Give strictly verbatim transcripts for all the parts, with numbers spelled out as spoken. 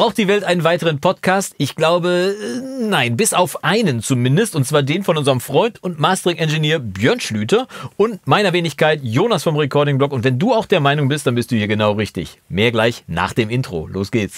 Braucht die Welt einen weiteren Podcast? Ich glaube, nein, bis auf einen zumindest, und zwar den von unserem Freund und Mastering-Engineer Björn Schlüter und meiner Wenigkeit Jonas vom Recording-Blog. Und wenn du auch der Meinung bist, dann bist du hier genau richtig. Mehr gleich nach dem Intro. Los geht's.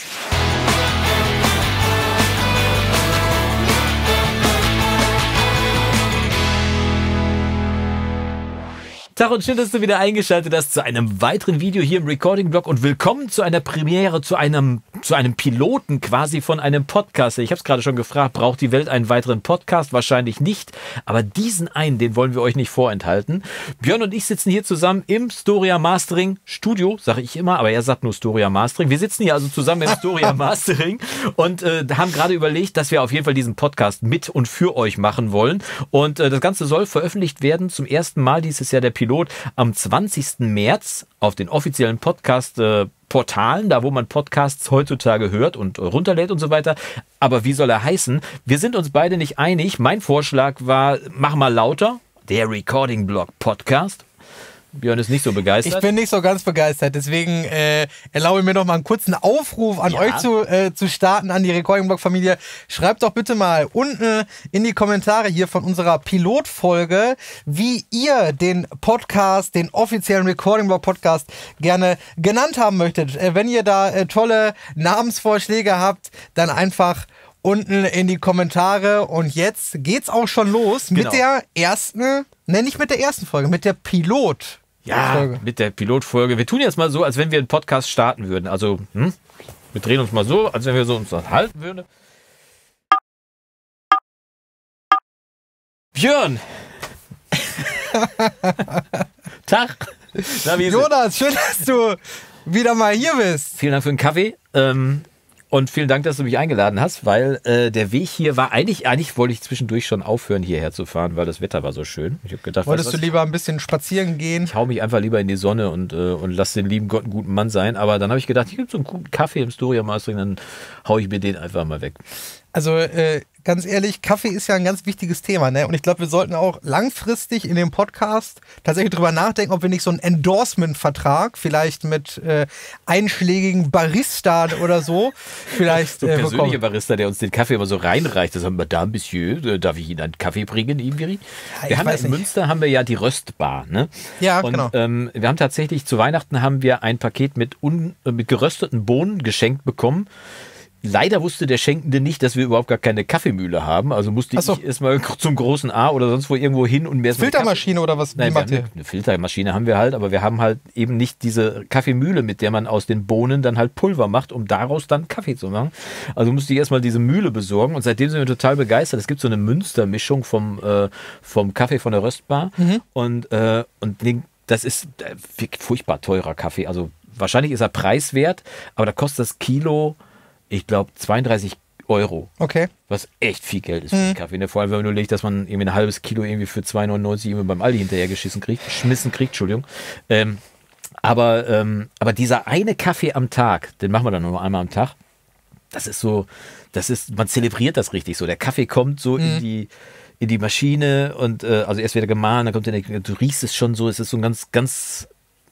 Tag und schön, dass du wieder eingeschaltet hast zu einem weiteren Video hier im Recording-Blog und willkommen zu einer Premiere, zu einem, zu einem Piloten quasi von einem Podcast. Ich habe es gerade schon gefragt, braucht die Welt einen weiteren Podcast? Wahrscheinlich nicht, aber diesen einen, den wollen wir euch nicht vorenthalten. Björn und ich sitzen hier zusammen im Storia Mastering Studio, sage ich immer, aber er sagt nur Storia Mastering. Wir sitzen hier also zusammen im Storia Mastering und äh, haben gerade überlegt, dass wir auf jeden Fall diesen Podcast mit und für euch machen wollen. Und äh, das Ganze soll veröffentlicht werden zum ersten Mal dieses Jahr der Pilot. Am zwanzigsten März auf den offiziellen Podcast-Portalen, da wo man Podcasts heutzutage hört und runterlädt und so weiter. Aber wie soll er heißen? Wir sind uns beide nicht einig. Mein Vorschlag war, mach mal lauter, der Recording-Blog Podcast. Björn ist nicht so begeistert. Ich bin nicht so ganz begeistert, deswegen äh, erlaube mir noch mal einen kurzen Aufruf an ja. euch zu, äh, zu starten, an die Recording-Blog-Familie. Schreibt doch bitte mal unten in die Kommentare hier von unserer Pilotfolge, wie ihr den Podcast, den offiziellen Recording-Blog-Podcast gerne genannt haben möchtet. Äh, wenn ihr da äh, tolle Namensvorschläge habt, dann einfach unten in die Kommentare. Und jetzt geht's auch schon los genau. mit der ersten, ne, nicht mit der ersten Folge, mit der Pilot. Ja, Folge. mit der Pilotfolge. Wir tun jetzt mal so, als wenn wir einen Podcast starten würden. Also, hm? wir drehen uns mal so, als wenn wir so uns halten würden. Björn! Tag! Na, wie ist Jonas, es? Schön, dass du wieder mal hier bist. Vielen Dank für den Kaffee. Ähm, Und vielen Dank, dass du mich eingeladen hast, weil äh, der Weg hier war, eigentlich, eigentlich wollte ich zwischendurch schon aufhören, hierher zu fahren, weil das Wetter war so schön. Ich habe gedacht, wolltest weißt, du lieber ein bisschen spazieren gehen? Ich hau mich einfach lieber in die Sonne und, äh, und lass den lieben Gott einen guten Mann sein. Aber dann habe ich gedacht, hier gibt es so einen guten Kaffee im Storia Mastering, dann hau ich mir den einfach mal weg. Also äh, ganz ehrlich, Kaffee ist ja ein ganz wichtiges Thema, ne? Und ich glaube, wir sollten auch langfristig in dem Podcast tatsächlich drüber nachdenken, ob wir nicht so einen Endorsement-Vertrag vielleicht mit äh, einschlägigen Barista oder so vielleicht so ein äh, persönlicher bekommen. Barista, der uns den Kaffee immer so reinreicht. Das haben wir da, Monsieur, darf ich Ihnen einen Kaffee bringen, Ibiri? Ja, wir haben ja in nicht. Münster haben wir ja die Röstbar, ne? Ja, und, genau. Ähm, wir haben tatsächlich zu Weihnachten haben wir ein Paket mit, un, äh, mit gerösteten Bohnen geschenkt bekommen. Leider wusste der Schenkende nicht, dass wir überhaupt gar keine Kaffeemühle haben. Also musste so. ich erstmal zum großen A oder sonst wo irgendwo hin und mehr. Filtermaschine oder was? Nein, wie macht wir ihr? haben, eine Filtermaschine haben wir halt, aber wir haben halt eben nicht diese Kaffeemühle, mit der man aus den Bohnen dann halt Pulver macht, um daraus dann Kaffee zu machen. Also musste ich erstmal diese Mühle besorgen und seitdem sind wir total begeistert. Es gibt so eine Münster-Mischung vom, äh, vom Kaffee von der Röstbar mhm. und, äh, und das ist äh, furchtbar teurer Kaffee. Also wahrscheinlich ist er preiswert, aber da kostet das Kilo, ich glaube, zweiunddreißig Euro. Okay. Was echt viel Geld ist für den Kaffee. Ne? Vor allem, wenn man nur legt, dass man irgendwie ein halbes Kilo irgendwie für zwei neunundneunzig irgendwie beim Aldi hinterher geschissen kriegt, geschmissen kriegt, Entschuldigung. Ähm, aber, ähm, aber dieser eine Kaffee am Tag, den machen wir dann nur einmal am Tag, das ist so, das ist, man zelebriert das richtig so. Der Kaffee kommt so mhm. in die in die Maschine und äh, also erst wieder gemahlen, dann kommt der, du riechst es schon so, es ist so ein ganz, ganz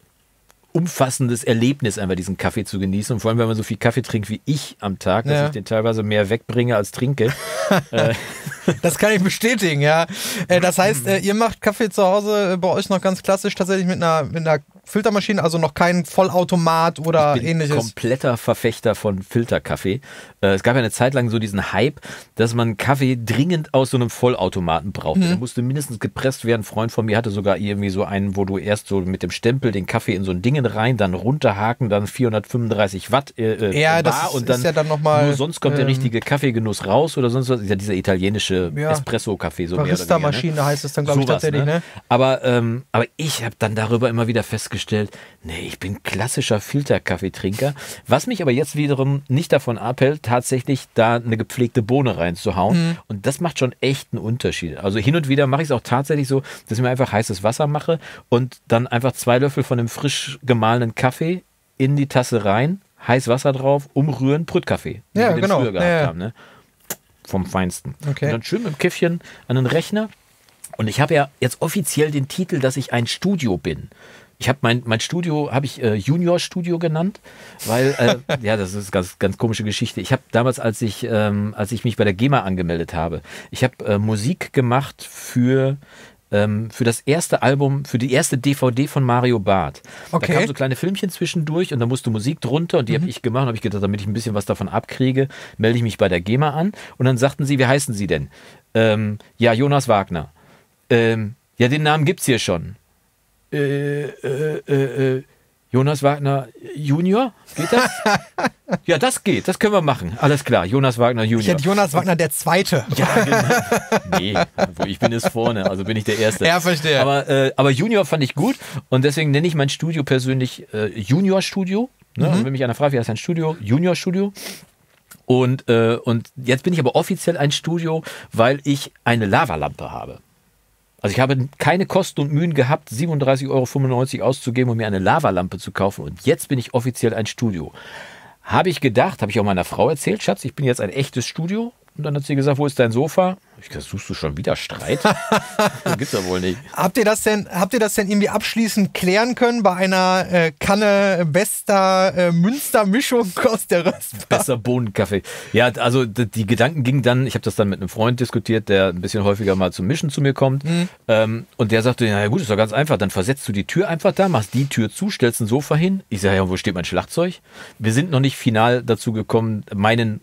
umfassendes Erlebnis, einfach diesen Kaffee zu genießen. Und vor allem, wenn man so viel Kaffee trinkt wie ich am Tag, dass ja. ich den teilweise mehr wegbringe als trinke. äh. Das kann ich bestätigen, ja. Äh, das heißt, äh, ihr macht Kaffee zu Hause äh, bei euch noch ganz klassisch tatsächlich mit einer, mit einer Filtermaschine, also noch kein Vollautomat oder ich bin ähnliches. Kompletter Verfechter von Filterkaffee. Äh, es gab ja eine Zeit lang so diesen Hype, dass man Kaffee dringend aus so einem Vollautomaten brauchte. Mhm. Der musste mindestens gepresst werden. Ein Freund von mir hatte sogar irgendwie so einen, wo du erst so mit dem Stempel den Kaffee in so ein Ding rein, dann runterhaken, dann vierhundertfünfunddreißig Watt äh, ja, bar das ist, und dann, ist ja dann noch mal, nur sonst kommt ähm, der richtige Kaffeegenuss raus oder sonst was. Ist ja dieser italienische ja, Espresso-Kaffee. So Barista-Maschine ne? heißt es dann, glaube ich, tatsächlich. Ne? Ne? Aber, ähm, aber ich habe dann darüber immer wieder festgestellt, nee, ich bin klassischer Filterkaffeetrinker, was mich aber jetzt wiederum nicht davon abhält, tatsächlich da eine gepflegte Bohne reinzuhauen. Mhm. Und das macht schon echt einen Unterschied. Also hin und wieder mache ich es auch tatsächlich so, dass ich mir einfach heißes Wasser mache und dann einfach zwei Löffel von dem frisch gemahlenen Kaffee in die Tasse rein, heiß Wasser drauf, umrühren, Brütkaffee. Wie ja, wir genau. den früher gehabt ja, ja. haben, ne? Vom Feinsten. Okay. Und dann schön mit dem Käffchen an den Rechner. Und ich habe ja jetzt offiziell den Titel, dass ich ein Studio bin. Ich habe mein, mein Studio, habe ich äh, Junior-Studio genannt, weil, äh, ja, das ist ganz, ganz komische Geschichte. Ich habe damals, als ich, ähm, als ich mich bei der GEMA angemeldet habe, ich habe äh, Musik gemacht für, ähm, für das erste Album, für die erste D V D von Mario Barth. Okay. Da kamen so kleine Filmchen zwischendurch und da musste Musik drunter und die mhm. habe ich gemacht und habe ich gedacht, damit ich ein bisschen was davon abkriege, melde ich mich bei der GEMA an und dann sagten sie, wie heißen Sie denn? Ähm, ja, Jonas Wagner. Ähm, ja, den Namen gibt's hier schon. Äh, äh, äh, äh, Jonas Wagner Junior? Geht das? Ja, das geht. Das können wir machen. Alles klar. Jonas Wagner Junior. Ich hätte Jonas Wagner der Zweite. Ja, genau. Nee, ich bin es vorne. Also bin ich der Erste. Ja, verstehe. Aber, äh, aber Junior fand ich gut. Und deswegen nenne ich mein Studio persönlich äh, Junior Studio. Ne? Mhm. Und wenn mich einer fragt, wie heißt ein Studio? Junior Studio. Und, äh, und jetzt bin ich aber offiziell ein Studio, weil ich eine Lavalampe habe. Also ich habe keine Kosten und Mühen gehabt, siebenunddreißig Euro fünfundneunzig auszugeben, um mir eine Lavalampe zu kaufen. Und jetzt bin ich offiziell ein Studio. Habe ich gedacht, habe ich auch meiner Frau erzählt, Schatz, ich bin jetzt ein echtes Studio. Und dann hat sie gesagt, wo ist dein Sofa? Ich gesagt, suchst du schon wieder Streit? Das gibt's ja wohl nicht. Habt ihr das denn, habt ihr das denn irgendwie abschließend klären können bei einer äh, Kanne bester äh, Münster-Mischung aus der Röstbar? Besser Bohnenkaffee. Ja, also die, die Gedanken gingen dann, ich habe das dann mit einem Freund diskutiert, der ein bisschen häufiger mal zum Mischen zu mir kommt. Mhm. Ähm, und der sagte, na ja gut, ist doch ganz einfach. Dann versetzt du die Tür einfach da, machst die Tür zu, stellst ein Sofa hin. Ich sage, ja, wo steht mein Schlagzeug? Wir sind noch nicht final dazu gekommen, meinen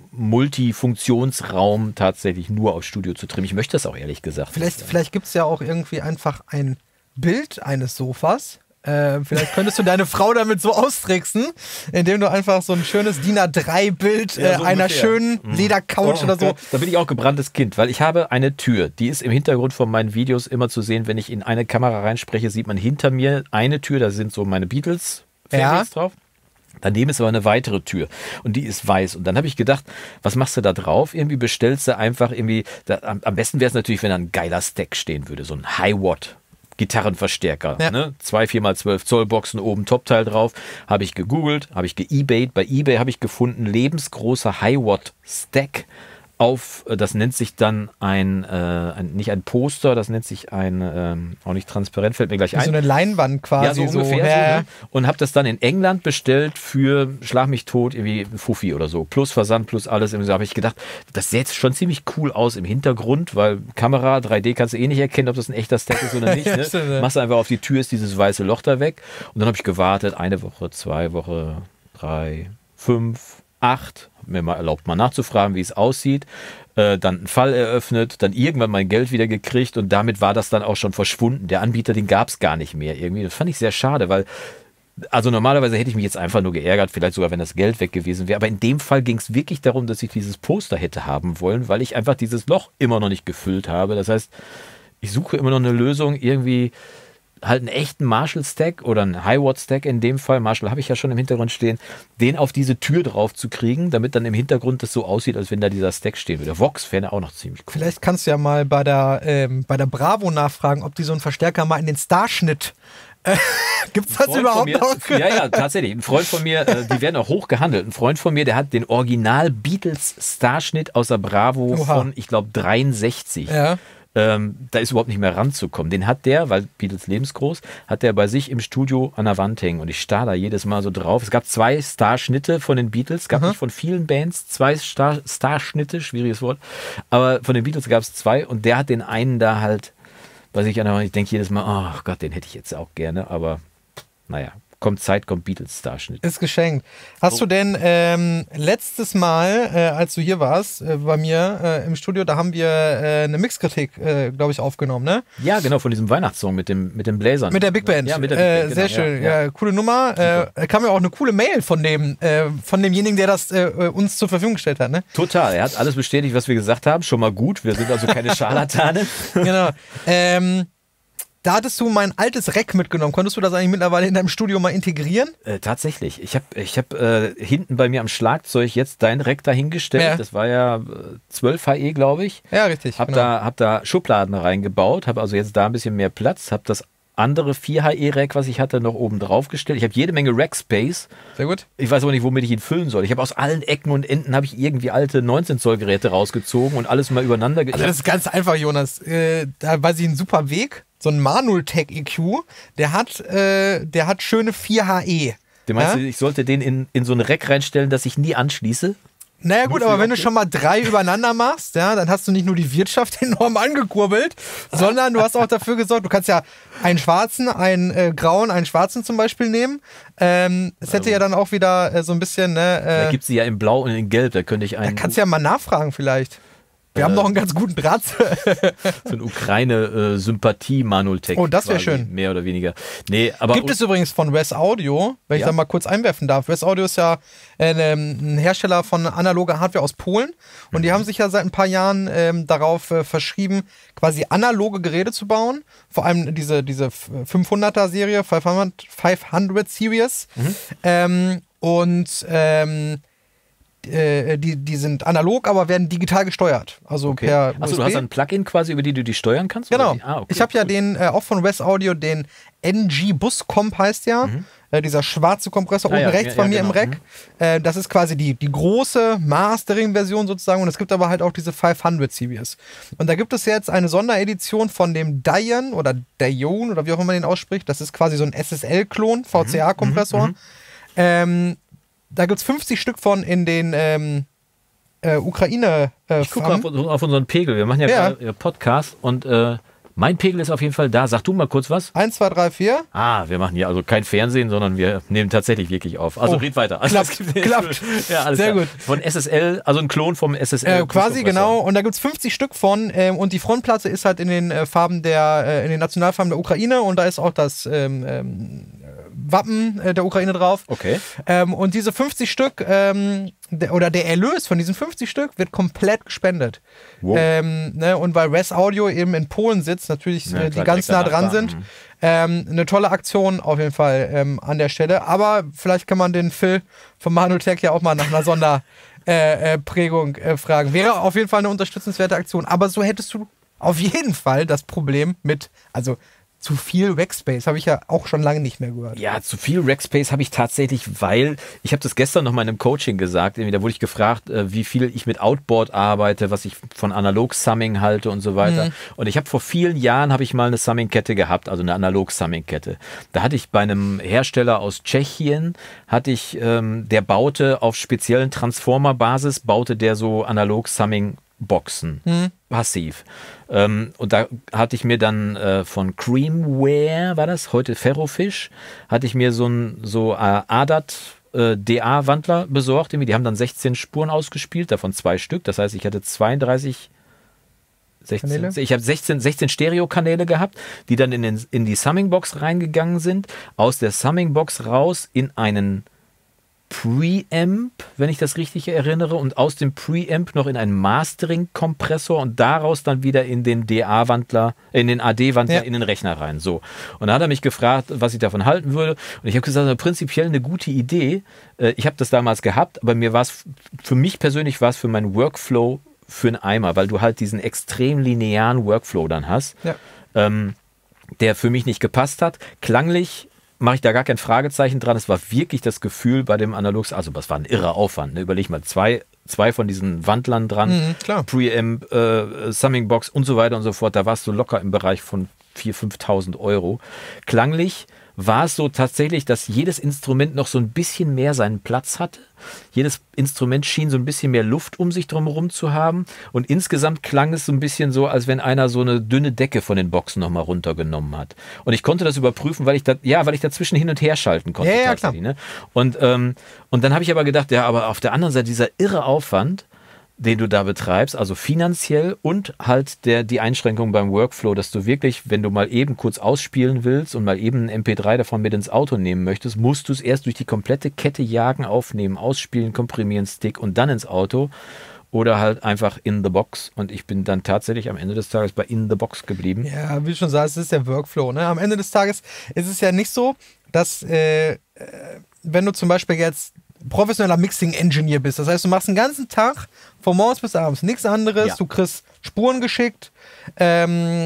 Multifunktionsraum tatsächlich nur aufs Studio zu trimmen. Ich möchte das auch ehrlich gesagt. Vielleicht, vielleicht gibt es ja auch irgendwie einfach ein Bild eines Sofas. Äh, vielleicht könntest du deine Frau damit so austricksen, indem du einfach so ein schönes D I N A drei Bild äh, ja, so einer schönen mhm. Ledercouch oh, oder so. Da bin ich auch gebranntes Kind, weil ich habe eine Tür, die ist im Hintergrund von meinen Videos immer zu sehen. Wenn ich in eine Kamera reinspreche, sieht man hinter mir eine Tür, da sind so meine Beatles-Fans ja. drauf. Daneben ist aber eine weitere Tür und die ist weiß. Und dann habe ich gedacht, was machst du da drauf? Irgendwie bestellst du einfach irgendwie, da, am, am besten wäre es natürlich, wenn da ein geiler Stack stehen würde, so ein High-Watt Gitarrenverstärker. Ja. Ne? Zwei vier mal zwölf Zoll Boxen, oben Topteil drauf. Habe ich gegoogelt, habe ich ge-ebayt. Bei eBay habe ich gefunden, lebensgroßer High-Watt Stack auf, das nennt sich dann ein, äh, ein, nicht ein Poster, das nennt sich ein, ähm, auch nicht transparent, fällt mir gleich ein. So eine Leinwand quasi. Ja, so ungefähr so, so, ne? Und habe das dann in England bestellt für, schlag mich tot, irgendwie Fuffi oder so. Plus Versand, plus alles. Da habe ich gedacht, das sähe jetzt schon ziemlich cool aus im Hintergrund, weil Kamera, drei D kannst du eh nicht erkennen, ob das ein echter Stack ist oder nicht. Ne? Ja, machst einfach auf die Tür, ist dieses weiße Loch da weg. Und dann habe ich gewartet, eine Woche, zwei Wochen, drei, fünf, acht, mir mal erlaubt, mal nachzufragen, wie es aussieht, äh, dann einen Fall eröffnet, dann irgendwann mein Geld wieder gekriegt und damit war das dann auch schon verschwunden. Der Anbieter, den gab es gar nicht mehr irgendwie. Das fand ich sehr schade, weil also normalerweise hätte ich mich jetzt einfach nur geärgert, vielleicht sogar, wenn das Geld weg gewesen wäre, aber in dem Fall ging es wirklich darum, dass ich dieses Poster hätte haben wollen, weil ich einfach dieses Loch immer noch nicht gefüllt habe. Das heißt, ich suche immer noch eine Lösung, irgendwie halt einen echten Marshall-Stack oder einen High-Watt-Stack in dem Fall, Marshall habe ich ja schon im Hintergrund stehen, den auf diese Tür drauf zu kriegen, damit dann im Hintergrund das so aussieht, als wenn da dieser Stack stehen würde. Vox wäre auch noch ziemlich cool. Vielleicht kannst du ja mal bei der, ähm, bei der Bravo nachfragen, ob die so einen Verstärker mal in den Starschnitt äh, gibt es das überhaupt mir, noch? Ja, ja, tatsächlich. Ein Freund von mir, äh, die werden auch hoch gehandelt. Ein Freund von mir, der hat den Original Beatles Starschnitt aus der Bravo Oha. von, ich glaube, dreiundsechzig. Ja. Ähm, da ist überhaupt nicht mehr ranzukommen. Den hat der, weil Beatles lebensgroß, hat der bei sich im Studio an der Wand hängen und ich starr da jedes Mal so drauf. Es gab zwei Starschnitte von den Beatles, es gab Aha. nicht von vielen Bands zwei Star Starschnitte, schwieriges Wort, aber von den Beatles gab es zwei und der hat den einen da halt, was ich einfach, ich denke jedes Mal, oh Gott, den hätte ich jetzt auch gerne, aber naja. Kommt Zeit, kommt Beatles-Starschnitt. Ist geschenkt. Hast oh. du denn ähm, letztes Mal, äh, als du hier warst, äh, bei mir äh, im Studio, da haben wir äh, eine Mixkritik, äh, glaube ich, aufgenommen, ne? Ja, genau, von diesem Weihnachtssong mit dem, mit dem Bläsern. Mit der Big Band. Ja, mit der Big Band, äh, Sehr genau, schön, ja, ja. ja, coole Nummer. Äh, kam ja auch eine coole Mail von dem, äh, von demjenigen, der das äh, uns zur Verfügung gestellt hat, ne? Total, er hat alles bestätigt, was wir gesagt haben. Schon mal gut, wir sind also keine Scharlatane. Genau. Ähm... Da hattest du mein altes Rack mitgenommen. Konntest du das eigentlich mittlerweile in deinem Studio mal integrieren? Äh, tatsächlich. Ich habe ich hab, äh, hinten bei mir am Schlagzeug jetzt dein Rack dahingestellt. Ja. Das war ja äh, zwölf H E, glaube ich. Ja, richtig. Hab, genau. da, hab da Schubladen reingebaut, habe also jetzt da ein bisschen mehr Platz, habe das andere vier H E-Rack, was ich hatte, noch oben drauf gestellt. Ich habe jede Menge Rack-Space. Sehr gut. Ich weiß aber nicht, womit ich ihn füllen soll. Ich habe aus allen Ecken und Enden habe ich irgendwie alte neunzehn Zoll Geräte rausgezogen und alles mal übereinander. Also das ist ganz einfach, Jonas. Äh, da weiß ich einen super Weg. so ein Manultech E Q, der hat, äh, der hat schöne vier H E. Du meinst, ja? ich sollte den in, in so ein Rack reinstellen, das ich nie anschließe? Naja gut, aber wenn du schon mal drei übereinander machst, ja, dann hast du nicht nur die Wirtschaft enorm angekurbelt, sondern du hast auch dafür gesorgt, du kannst ja einen schwarzen, einen äh, grauen, einen schwarzen zum Beispiel nehmen. Ähm, es hätte ja dann auch wieder äh, so ein bisschen, ne, äh, da gibt es sie ja in Blau und in Gelb, da könnte ich einen... Da kannst du ja mal nachfragen vielleicht. Wir äh, haben noch einen ganz guten Draht. So ein Ukraine-Sympathie-Manultech. Oh, das wäre schön. Mehr oder weniger. Nee, aber Gibt es übrigens von Res Audio, wenn ich ja? da mal kurz einwerfen darf. Res Audio ist ja äh, ein Hersteller von analoger Hardware aus Polen und mhm. die haben sich ja seit ein paar Jahren ähm, darauf äh, verschrieben, quasi analoge Geräte zu bauen. Vor allem diese, diese fünfhunderter-Serie, fünfhundert Series. Mhm. Ähm, und ähm, Die, die sind analog, aber werden digital gesteuert. Also okay. per Achso, du hast ein Plugin quasi, über die du die steuern kannst? Genau. Ah, okay. Ich habe ja den, äh, auch von Res Audio, den N G Bus Comp heißt ja. Mhm. Äh, dieser schwarze Kompressor, ah, unten ja, rechts ja, von ja, mir genau. im Rack. Mhm. Äh, das ist quasi die, die große Mastering-Version sozusagen. Und es gibt aber halt auch diese fünfhundert Series. Und da gibt es jetzt eine Sonderedition von dem Dion oder Dion oder wie auch immer man den ausspricht. Das ist quasi so ein S S L-Klon, V C A-Kompressor. Mhm. Ähm, Da gibt es fünfzig Stück von in den ähm, äh, Ukraine. Äh, ich gucke auf, auf unseren Pegel. Wir machen ja, ja. gerade Podcast und äh, mein Pegel ist auf jeden Fall da. Sag du mal kurz was. eins, zwei, drei, vier. Ah, wir machen hier also kein Fernsehen, sondern wir nehmen tatsächlich wirklich auf. Also oh, red weiter. Also, klappt, klappt. Ja, alles Sehr klar. gut. Von S S L, also ein Klon vom S S L. Äh, quasi, genau. Und da gibt es fünfzig Stück von. Ähm, und die Frontplatte ist halt in den äh, Farben der, äh, in den Nationalfarben der Ukraine. Und da ist auch das ähm, ähm, Wappen äh, der Ukraine drauf. Okay. Ähm, und diese fünfzig Stück, ähm, der, oder der Erlös von diesen fünfzig Stück wird komplett gespendet. Wow. Ähm, ne, und weil Res Audio eben in Polen sitzt, natürlich ja, äh, die ganz nah dran sind. Ähm, eine tolle Aktion auf jeden Fall ähm, an der Stelle. Aber vielleicht kann man den Phil von Manultech ja auch mal nach einer Sonderprägung äh, äh, äh, fragen. Wäre auf jeden Fall eine unterstützenswerte Aktion. Aber so hättest du auf jeden Fall das Problem mit, also zu viel Rackspace habe ich ja auch schon lange nicht mehr gehört. Ja, zu viel Rackspace habe ich tatsächlich, weil, ich habe das gestern noch mal in einem Coaching gesagt, da wurde ich gefragt, wie viel ich mit Outboard arbeite, was ich von Analog-Summing halte und so weiter. Mhm. Und ich habe vor vielen Jahren, habe ich mal eine Summing-Kette gehabt, also eine Analog-Summing-Kette. Da hatte ich bei einem Hersteller aus Tschechien, hatte ich, ähm, der baute auf speziellen Transformer-Basis, baute der so Analog-Summing Boxen, hm. passiv. Ähm, und da hatte ich mir dann äh, von Creamware, war das, heute Ferrofish, hatte ich mir so ein so äh, A D A T äh, D A-Wandler besorgt. Die haben dann sechzehn Spuren ausgespielt, davon zwei Stück. Das heißt, ich hatte zweiunddreißig sechzehn, Kanäle? Ich habe sechzehn, sechzehn Stereo-Kanäle gehabt, die dann in, den, in die Summing-Box reingegangen sind. Aus der Summing-Box raus in einen Preamp, wenn ich das richtig erinnere, und aus dem Preamp noch in einen Mastering-Kompressor und daraus dann wieder in den D A-Wandler, in den A D-Wandler, ja. in den Rechner rein. So. Und da hat er mich gefragt, was ich davon halten würde. Und ich habe gesagt, prinzipiell eine gute Idee. Ich habe das damals gehabt, aber mir war es, für mich persönlich war es für meinen Workflow für einen Eimer, weil du halt diesen extrem linearen Workflow dann hast, ja. ähm, der für mich nicht gepasst hat. Klanglich mache ich da gar kein Fragezeichen dran. Es war wirklich das Gefühl bei dem Analogs, also das war ein irrer Aufwand. Ne? Überleg mal, zwei, zwei von diesen Wandlern dran, mhm, klar. Preamp, äh, Summing Box und so weiter und so fort. Da warst du locker im Bereich von viertausend, fünftausend Euro. Klanglich war es so tatsächlich, dass jedes Instrument noch so ein bisschen mehr seinen Platz hatte. Jedes Instrument schien so ein bisschen mehr Luft um sich drumherum zu haben. Und insgesamt klang es so ein bisschen so, als wenn einer so eine dünne Decke von den Boxen nochmal runtergenommen hat. Und ich konnte das überprüfen, weil ich da, ja, weil ich dazwischen hin und her schalten konnte. Ja, ja, klar. Ne? Und, ähm, und dann habe ich aber gedacht, ja, aber auf der anderen Seite dieser irre Aufwand, den du da betreibst, also finanziell und halt der, die Einschränkung beim Workflow, dass du wirklich, wenn du mal eben kurz ausspielen willst und mal eben ein M P drei davon mit ins Auto nehmen möchtest, musst du es erst durch die komplette Kette jagen, aufnehmen, ausspielen, komprimieren, Stick und dann ins Auto oder halt einfach in the box. Und ich bin dann tatsächlich am Ende des Tages bei in the box geblieben. Ja, wie du schon sagst, es ist der Workflow. Ne? Am Ende des Tages ist es ja nicht so, dass äh, wenn du zum Beispiel jetzt professioneller Mixing-Engineer bist. Das heißt, du machst den ganzen Tag von morgens bis abends nichts anderes. Ja. Du kriegst Spuren geschickt, ähm,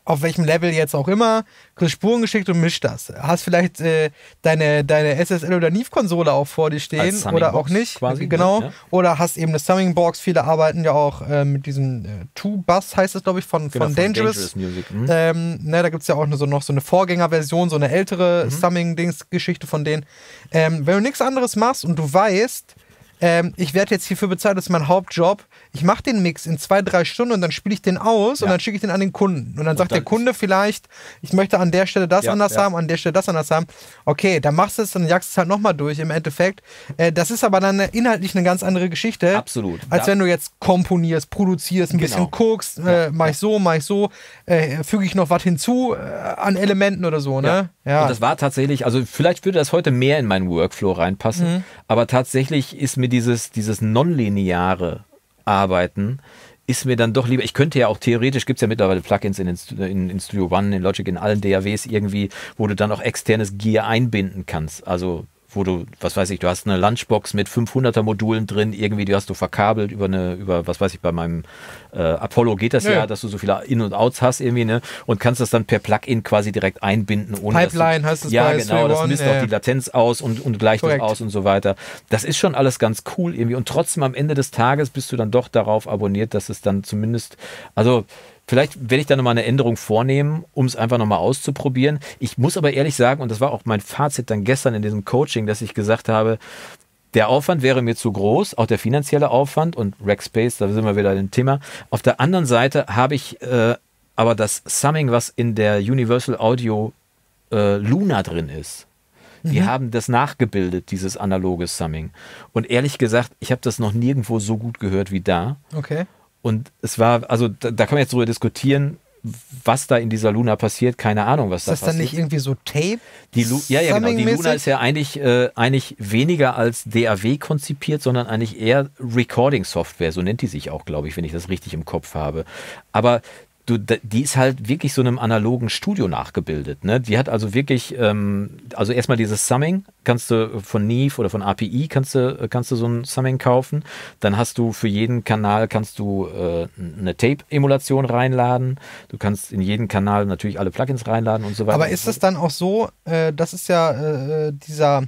auf welchem Level jetzt auch immer, kriegst Spuren geschickt und mischst das. Hast vielleicht äh, deine, deine S S L oder Neve-Konsole auch vor dir stehen oder auch nicht. Quasi, genau. Ne? Ja. Oder hast eben eine Summing-Box. Viele arbeiten ja auch äh, mit diesem äh, Two-Bus, heißt es, glaube ich, von, Genau, von, von Dangerous. Dangerous Music. Mhm. Ähm, ne, da gibt es ja auch so, noch so eine Vorgängerversion, so eine ältere Mhm. Summing-Dings-Geschichte von denen. Ähm, wenn du nichts anderes machst und du weißt, ähm, ich werde jetzt hierfür bezahlt, das ist mein Hauptjob, ich mache den Mix in zwei, drei Stunden und dann spiele ich den aus Ja. und dann schicke ich den an den Kunden. Und dann Und sagt dann der Kunde vielleicht, ich möchte an der Stelle das Ja, anders ja. haben, an der Stelle das anders haben. Okay, dann machst du es, dann jagst du es halt nochmal durch im Endeffekt. Äh, das ist aber dann inhaltlich eine ganz andere Geschichte. Absolut. Als Da- wenn du jetzt komponierst, produzierst, ein Genau. bisschen guckst, äh, Ja, mach ja. ich so, mach ich so, äh, füge ich noch was hinzu äh, an Elementen oder so, ne? Und das war tatsächlich, also vielleicht würde das heute mehr in meinen Workflow reinpassen, Mhm. aber tatsächlich ist mir dieses, dieses nonlineare Arbeiten ist mir dann doch lieber, ich könnte ja auch theoretisch, gibt es ja mittlerweile Plugins in, den Stu- in, in Studio One, in Logic, in allen D A Ws irgendwie, wo du dann auch externes Gear einbinden kannst, also wo du, was weiß ich, du hast eine Lunchbox mit fünfhunderter Modulen drin, irgendwie, die hast du verkabelt über eine, über, was weiß ich, bei meinem äh, Apollo geht das ja. Ja. dass du so viele In- und Outs hast irgendwie, ne, und kannst das dann per Plugin quasi direkt einbinden, ohne Pipeline dass heißt du, es ja, bei genau, Studio das One, misst ja. auch die Latenz aus und, und gleicht Korrekt. das aus und so weiter. Das ist schon alles ganz cool irgendwie und trotzdem am Ende des Tages bist du dann doch darauf abonniert, dass es dann zumindest, also vielleicht werde ich da nochmal eine Änderung vornehmen, um es einfach nochmal auszuprobieren. Ich muss aber ehrlich sagen, und das war auch mein Fazit dann gestern in diesem Coaching, dass ich gesagt habe, der Aufwand wäre mir zu groß, auch der finanzielle Aufwand und Rackspace, da sind wir wieder im Thema. Auf der anderen Seite habe ich äh, aber das Summing, was in der Universal Audio äh, Luna drin ist. Die Mhm. haben das nachgebildet, dieses analoge Summing. Und ehrlich gesagt, ich habe das noch nirgendwo so gut gehört wie da. Okay. Und es war, also da, da kann man jetzt drüber diskutieren, was da in dieser Luna passiert. Keine Ahnung, was Ist da das dann passiert. nicht irgendwie so Tape? Die Lu ja, ja, genau. Die Luna Summing-mäßig? ist ja eigentlich, äh, eigentlich weniger als D A W konzipiert, sondern eigentlich eher Recording-Software. So nennt die sich auch, glaube ich, wenn ich das richtig im Kopf habe. Aber du, da- die ist halt wirklich so einem analogen Studio nachgebildet. Ne? Die hat also wirklich, ähm, also erstmal dieses Summing, kannst du von Neve oder von A P I kannst du, kannst du so ein Summing kaufen. Dann hast du für jeden Kanal kannst du äh, eine Tape-Emulation reinladen. Du kannst in jeden Kanal natürlich alle Plugins reinladen und so weiter. Aber ist es dann auch so, äh, das ist ja äh, dieser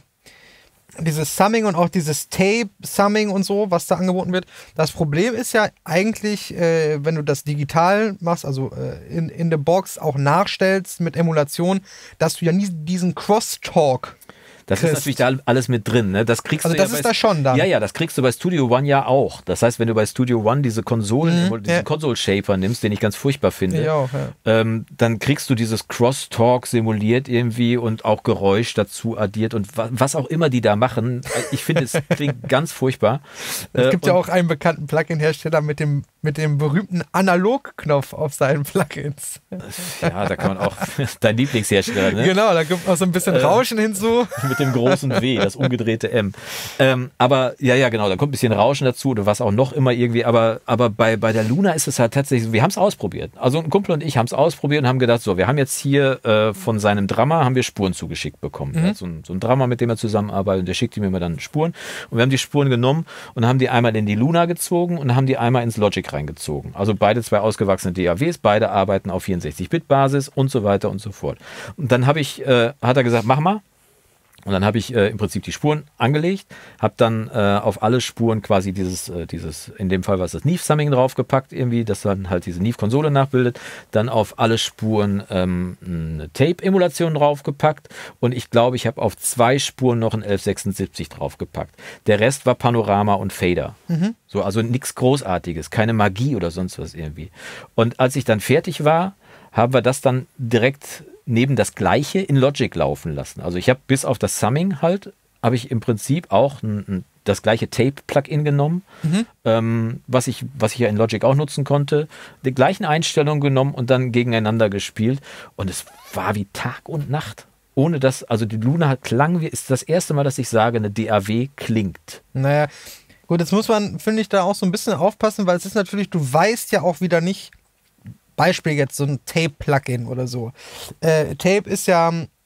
dieses Summing und auch dieses Tape-Summing und so, was da angeboten wird. Das Problem ist ja eigentlich, äh, wenn du das digital machst, also äh, in, in der Box auch nachstellst mit Emulation, dass du ja nie diesen Crosstalk Das kriegst. ist natürlich da alles mit drin. Ne? Das kriegst Also du ja das ist bei, da schon dann. Ja, ja, das kriegst du bei Studio One ja auch. Das heißt, wenn du bei Studio One diese Konsolen, Mhm, diesen ja. Console-Shaper nimmst, den ich ganz furchtbar finde, Ich auch, ja. ähm, dann kriegst du dieses Crosstalk simuliert irgendwie und auch Geräusch dazu addiert und wa was auch immer die da machen. Ich finde, es klingt ganz furchtbar. Es Äh, gibt ja und- auch einen bekannten Plugin-Hersteller mit dem, mit dem berühmten Analog-Knopf auf seinen Plugins. Ja, da kann man auch, dein Lieblingshersteller, ne? Genau, da gibt auch so ein bisschen Äh, Rauschen hinzu. Mit dem großen W, das umgedrehte M. Ähm, aber ja, ja, genau, da kommt ein bisschen Rauschen dazu oder was auch noch immer irgendwie. Aber, aber bei, bei der Luna ist es halt tatsächlich so, wir haben es ausprobiert. Also ein Kumpel und ich haben es ausprobiert und haben gedacht, so, wir haben jetzt hier äh, von seinem Drummer haben wir Spuren zugeschickt bekommen. Mhm. Er hat so, ein, so ein Drummer, mit dem er zusammenarbeitet und der schickt ihm immer dann Spuren. Und wir haben die Spuren genommen und haben die einmal in die Luna gezogen und haben die einmal ins Logic reingezogen. Also beide zwei ausgewachsene D A Ws, beide arbeiten auf vierundsechzig Bit Basis und so weiter und so fort. Und dann habe ich, äh, hat er gesagt, mach mal. Und dann habe ich äh, im Prinzip die Spuren angelegt, habe dann äh, auf alle Spuren quasi dieses, äh, dieses, in dem Fall war es das Neve-Summing draufgepackt irgendwie, das dann halt diese Neve-Konsole nachbildet, dann auf alle Spuren ähm, eine Tape-Emulation draufgepackt und ich glaube, ich habe auf zwei Spuren noch ein elf sechsundsiebzig draufgepackt. Der Rest war Panorama und Fader. So, also nichts Großartiges, keine Magie oder sonst was irgendwie. Und als ich dann fertig war, haben wir das dann direkt neben das Gleiche in Logic laufen lassen. Also ich habe bis auf das Summing halt, habe ich im Prinzip auch ein, ein, das gleiche Tape-Plugin genommen, Mhm. ähm, was ich, was ich ja in Logic auch nutzen konnte, die gleichen Einstellungen genommen und dann gegeneinander gespielt und es war wie Tag und Nacht. Ohne dass, also die Luna hat klang, wie ist das erste Mal, dass ich sage, eine D A W klingt. Naja, gut, jetzt muss man, finde ich, da auch so ein bisschen aufpassen, weil es ist natürlich, du weißt ja auch wieder nicht, Beispiel jetzt so ein Tape-Plugin oder so. Äh, Tape ist ja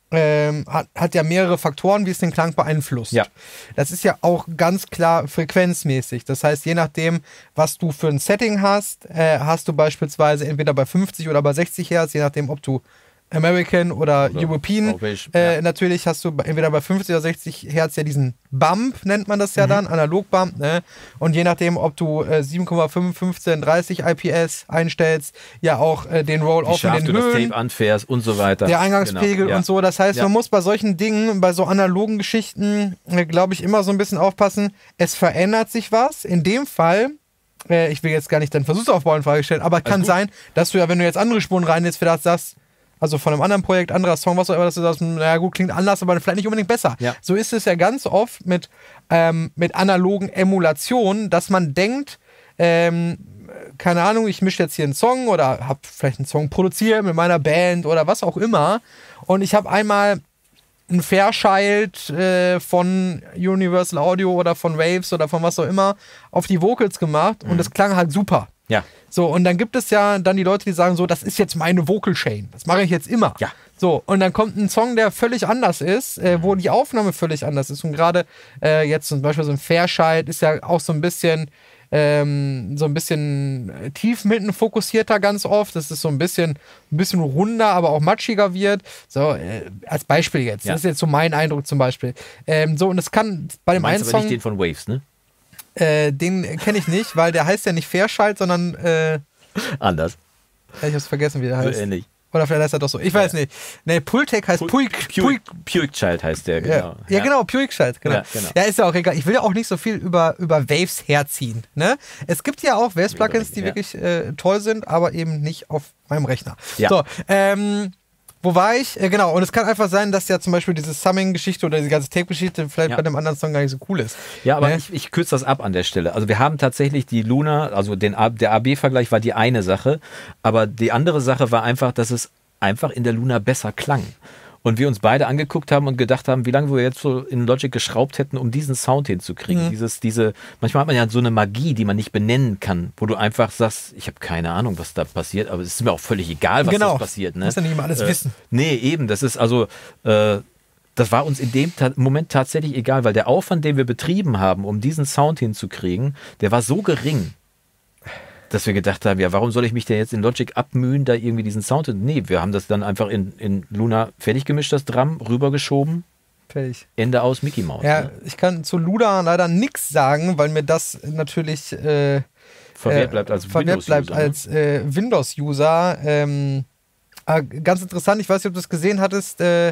ähm, hat, hat ja mehrere Faktoren, wie es den Klang beeinflusst. Ja. Das ist ja auch ganz klar frequenzmäßig. Das heißt, je nachdem, was du für ein Setting hast, äh, hast du beispielsweise entweder bei fünfzig oder bei sechzig Hertz, je nachdem, ob du American oder, oder European, äh, ja. Natürlich hast du entweder bei fünfzig oder sechzig Hertz ja diesen Bump, nennt man das ja mhm. dann, Analog-Bump, ne? Und je nachdem, ob du äh, sieben Komma fünf, fünfzehn, dreißig I P S einstellst, ja auch äh, den Roll-Off in den du Höhen, das Tape anfährst und so weiter. Der Eingangspegel genau. ja. und so. Das heißt, ja. man muss bei solchen Dingen, bei so analogen Geschichten, äh, glaube ich, immer so ein bisschen aufpassen, es verändert sich was. In dem Fall, äh, ich will jetzt gar nicht deinen Versuchsaufbau in Frage stellen, aber kann sein, dass du ja, wenn du jetzt andere Spuren rein jetzt vielleicht sagst, also von einem anderen Projekt, anderer Song, was auch immer, dass du sagst, naja gut, klingt anders, aber vielleicht nicht unbedingt besser. Ja. So ist es ja ganz oft mit, ähm, mit analogen Emulationen, dass man denkt, ähm, keine Ahnung, ich mische jetzt hier einen Song oder habe vielleicht einen Song produziert mit meiner Band oder was auch immer und ich habe einmal ein Fairchild äh, von Universal Audio oder von Waves oder von was auch immer auf die Vocals gemacht mhm. und das klang halt super. Ja. So, und dann gibt es ja dann die Leute, die sagen so, das ist jetzt meine Vocal Chain. Das mache ich jetzt immer. Ja. So, und dann kommt ein Song, der völlig anders ist, äh, wo die Aufnahme völlig anders ist. Und gerade äh, jetzt zum Beispiel so ein Fairchild ist ja auch so ein bisschen ähm, so ein bisschen tief mitten fokussierter ganz oft. Das ist so ein bisschen, ein bisschen runder, aber auch matschiger wird. So, äh, als Beispiel jetzt. Ja. Das ist jetzt so mein Eindruck zum Beispiel. Ähm, so, und es kann bei dem einen Song... aber nicht den von Waves, ne? Äh, den kenne ich nicht, weil der heißt ja nicht Fairchild, sondern äh, anders. Ich hab's vergessen, wie der heißt. So ähnlich. Oder vielleicht heißt er doch so. Ich weiß ja. nicht. Nee, Pultec heißt Puig. Puig Child heißt der, genau. Ja, ja genau, Puig Child, genau. Ja, genau. Ja, ist ja auch egal. Ich will ja auch nicht so viel über, über Waves herziehen. Ne? Es gibt ja auch Waves-Plugins, die ja. wirklich äh, toll sind, aber eben nicht auf meinem Rechner. Ja. So, ähm, wo war ich? Äh, genau, und es kann einfach sein, dass ja zum Beispiel diese Summing-Geschichte oder die ganze Tape-Geschichte vielleicht ja. bei dem anderen Song gar nicht so cool ist. Ja, aber ne? ich, ich kürze das ab an der Stelle. Also wir haben tatsächlich die Luna, also den A, der A B-Vergleich war die eine Sache, aber die andere Sache war einfach, dass es einfach in der Luna besser klang. Und wir uns beide angeguckt haben und gedacht haben, wie lange wir jetzt so in Logic geschraubt hätten, um diesen Sound hinzukriegen. Mhm. Dieses, diese, manchmal hat man ja so eine Magie, die man nicht benennen kann, wo du einfach sagst, ich habe keine Ahnung, was da passiert, aber es ist mir auch völlig egal, was genau. das passiert. Ne? Du musst ja nicht immer alles äh, wissen. Nee, eben, das ist also, äh, das war uns in dem Ta- Moment tatsächlich egal, weil der Aufwand, den wir betrieben haben, um diesen Sound hinzukriegen, der war so gering, dass wir gedacht haben, ja, warum soll ich mich denn jetzt in Logic abmühen, da irgendwie diesen Sound... Nee, wir haben das dann einfach in, in Luna fertig gemischt, das Drum, rübergeschoben. Fertig. Ende aus, Mickey Mouse. Ja, ne? Ich kann zu Luna leider nichts sagen, weil mir das natürlich... Äh, verwehrt bleibt als verwehrt bleibt als äh, Windows-User. Ähm, äh, ganz interessant, ich weiß nicht, ob du das gesehen hattest, äh,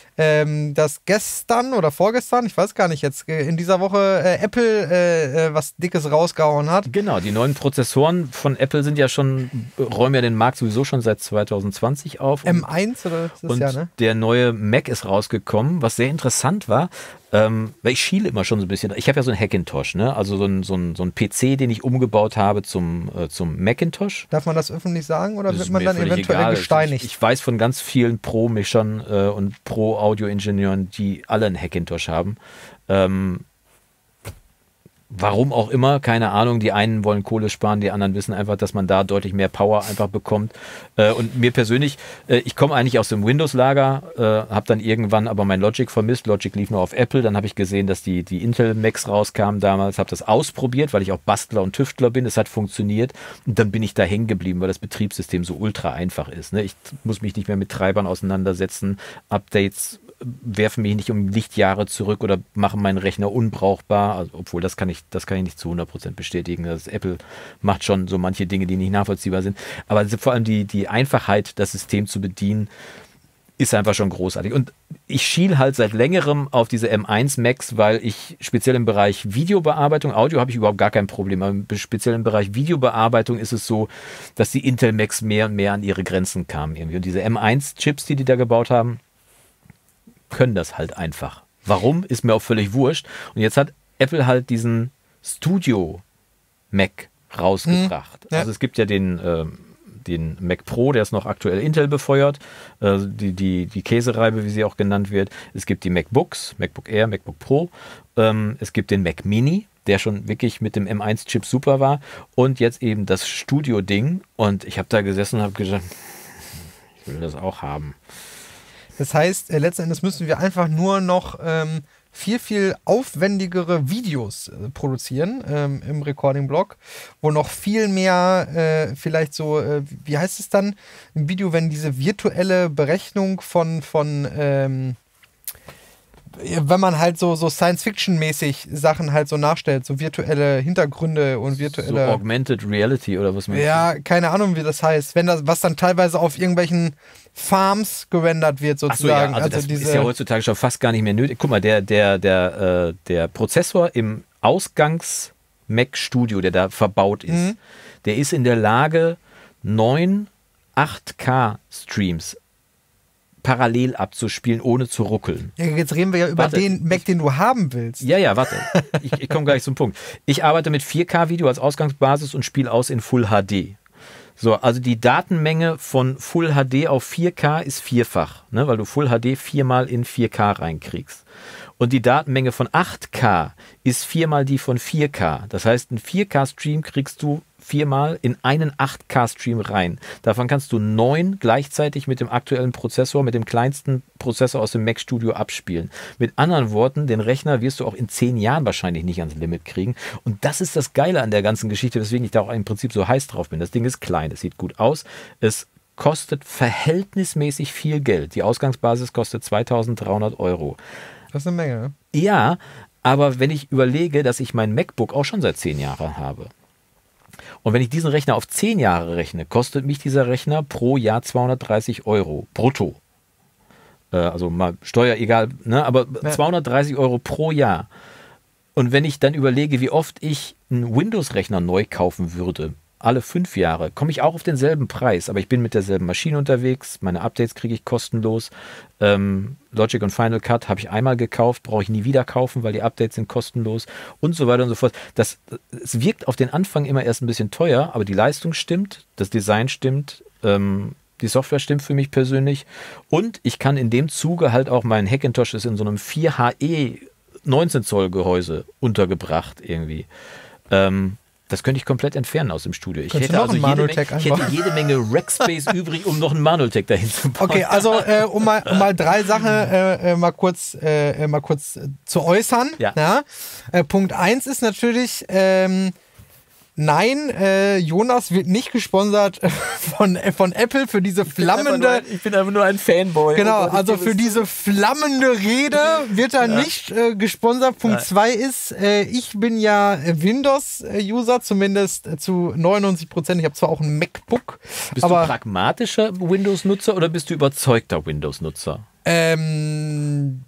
ähm, dass gestern oder vorgestern, ich weiß gar nicht jetzt, in dieser Woche äh, Apple äh, äh, was Dickes rausgehauen hat. Genau, die neuen Prozessoren von Apple sind ja schon, räumen ja den Markt sowieso schon seit zwanzig zwanzig auf. M eins oder das und ja, ne? Der neue Mac ist rausgekommen, was sehr interessant war. Ähm, weil ich schiele immer schon so ein bisschen. Ich habe ja so einen Hackintosh, ne? Also so ein, so ein, so ein P C, den ich umgebaut habe zum, äh, zum Macintosh. Darf man das öffentlich sagen oder das wird man dann eventuell egal. gesteinigt? Ich, ich weiß von ganz vielen Pro-Mischern äh, und Pro-Audio-Ingenieuren, die alle einen Hackintosh haben. Ähm, Warum auch immer, keine Ahnung. Die einen wollen Kohle sparen, die anderen wissen einfach, dass man da deutlich mehr Power einfach bekommt. Äh, und mir persönlich, äh, ich komme eigentlich aus dem Windows-Lager, äh, habe dann irgendwann aber mein Logic vermisst. Logic lief nur auf Apple. Dann habe ich gesehen, dass die, die Intel-Macs rauskamen damals. Habe das ausprobiert, weil ich auch Bastler und Tüftler bin. Es hat funktioniert. Und dann bin ich da hängen geblieben, weil das Betriebssystem so ultra einfach ist. Ne? Ich muss mich nicht mehr mit Treibern auseinandersetzen. Updates werfen mich nicht um Lichtjahre zurück oder machen meinen Rechner unbrauchbar, also, obwohl das kann ich, das kann ich nicht zu hundert Prozent bestätigen. Das Apple macht schon so manche Dinge, die nicht nachvollziehbar sind. Aber vor allem die, die Einfachheit, das System zu bedienen, ist einfach schon großartig. Und ich schiel halt seit längerem auf diese M eins Macs, weil ich speziell im Bereich Videobearbeitung, Audio habe ich überhaupt gar kein Problem, aber speziell im Bereich Videobearbeitung ist es so, dass die Intel Macs mehr und mehr an ihre Grenzen kamen irgendwie. Und diese M eins Chips, die die da gebaut haben, können das halt einfach. Warum, ist mir auch völlig wurscht. Und jetzt hat Apple halt diesen Studio Mac rausgebracht. Hm, ja. Also es gibt ja den, äh, den Mac Pro, der ist noch aktuell Intel befeuert, äh, die, die, die Käsereibe, wie sie auch genannt wird. Es gibt die MacBooks, MacBook Air, MacBook Pro. Ähm, es gibt den Mac Mini, der schon wirklich mit dem M eins Chip super war. Und jetzt eben das Studio-Ding. Und ich habe da gesessen und habe gesagt, ich will das auch haben. Das heißt, äh, letzten Endes müssen wir einfach nur noch ähm, viel, viel aufwendigere Videos äh, produzieren ähm, im Recording-Blog, wo noch viel mehr äh, vielleicht so, äh, wie heißt es dann im Video, wenn diese virtuelle Berechnung von, von ähm, wenn man halt so, so Science-Fiction-mäßig Sachen halt so nachstellt, so virtuelle Hintergründe und virtuelle... So Augmented Reality oder was man... Ja, keine Ahnung, wie das heißt. Wenn das, was dann teilweise auf irgendwelchen Farms gerendert wird, sozusagen. Ach so, ja, also, also das diese ist ja heutzutage schon fast gar nicht mehr nötig. Guck mal, der, der, der, äh, der Prozessor im Ausgangs-Mac Studio, der da verbaut ist, mhm. der ist in der Lage, neun acht K Streams parallel abzuspielen, ohne zu ruckeln. Ja, jetzt reden wir ja über warte, den Mac, den du haben willst. Ja, ja, warte. Ich, ich komme gleich zum Punkt. Ich arbeite mit vier K Video als Ausgangsbasis und spiele aus in Full H D. So, also die Datenmenge von Full H D auf vier K ist vierfach, ne, weil du Full H D viermal in vier K reinkriegst. Und die Datenmenge von acht K ist viermal die von vier K. Das heißt, einen vier K Stream kriegst du viermal in einen acht K Stream rein. Davon kannst du neun gleichzeitig mit dem aktuellen Prozessor, mit dem kleinsten Prozessor aus dem Mac Studio abspielen. Mit anderen Worten, den Rechner wirst du auch in zehn Jahren wahrscheinlich nicht ans Limit kriegen. Und das ist das Geile an der ganzen Geschichte, weswegen ich da auch im Prinzip so heiß drauf bin. Das Ding ist klein, es sieht gut aus, es kostet verhältnismäßig viel Geld. Die Ausgangsbasis kostet zweitausenddreihundert Euro. Das ist eine Menge, ne? Ja, aber wenn ich überlege, dass ich mein MacBook auch schon seit zehn Jahren habe, und wenn ich diesen Rechner auf zehn Jahre rechne, kostet mich dieser Rechner pro Jahr zweihundertdreißig Euro brutto. Äh, also mal Steuer, egal, ne? aber ja. zweihundertdreißig Euro pro Jahr. Und wenn ich dann überlege, wie oft ich einen Windows-Rechner neu kaufen würde, alle fünf Jahre, komme ich auch auf denselben Preis, aber ich bin mit derselben Maschine unterwegs, meine Updates kriege ich kostenlos. Ähm, Logic und Final Cut habe ich einmal gekauft, brauche ich nie wieder kaufen, weil die Updates sind kostenlos und so weiter und so fort. Das, es wirkt auf den Anfang immer erst ein bisschen teuer, aber die Leistung stimmt, das Design stimmt, ähm, die Software stimmt für mich persönlich und ich kann in dem Zuge halt auch, mein Hackintosh ist in so einem vier H E neunzehn Zoll Gehäuse untergebracht irgendwie. Ähm, Das könnte ich komplett entfernen aus dem Studio. Ich hätte, also jede Menge, ich hätte jede Menge Rackspace übrig, um noch einen Manultech dahin zu bauen. Okay, also äh, um, mal, um mal drei Sachen äh, mal kurz, äh, mal kurz äh, zu äußern. Ja. Ja? Äh, Punkt eins ist natürlich, ähm, nein, äh, Jonas wird nicht gesponsert von, äh, von Apple für diese flammende... Ich bin, ich bin einfach nur ein Fanboy. Genau, oh, also für diese flammende Rede wird er ja. nicht äh, gesponsert. Punkt zwei ist, äh, ich bin ja Windows-User, zumindest äh, zu neunundneunzig Prozent. Ich habe zwar auch ein MacBook. Bist aber, du pragmatischer Windows-Nutzer oder bist du überzeugter Windows-Nutzer? Ähm...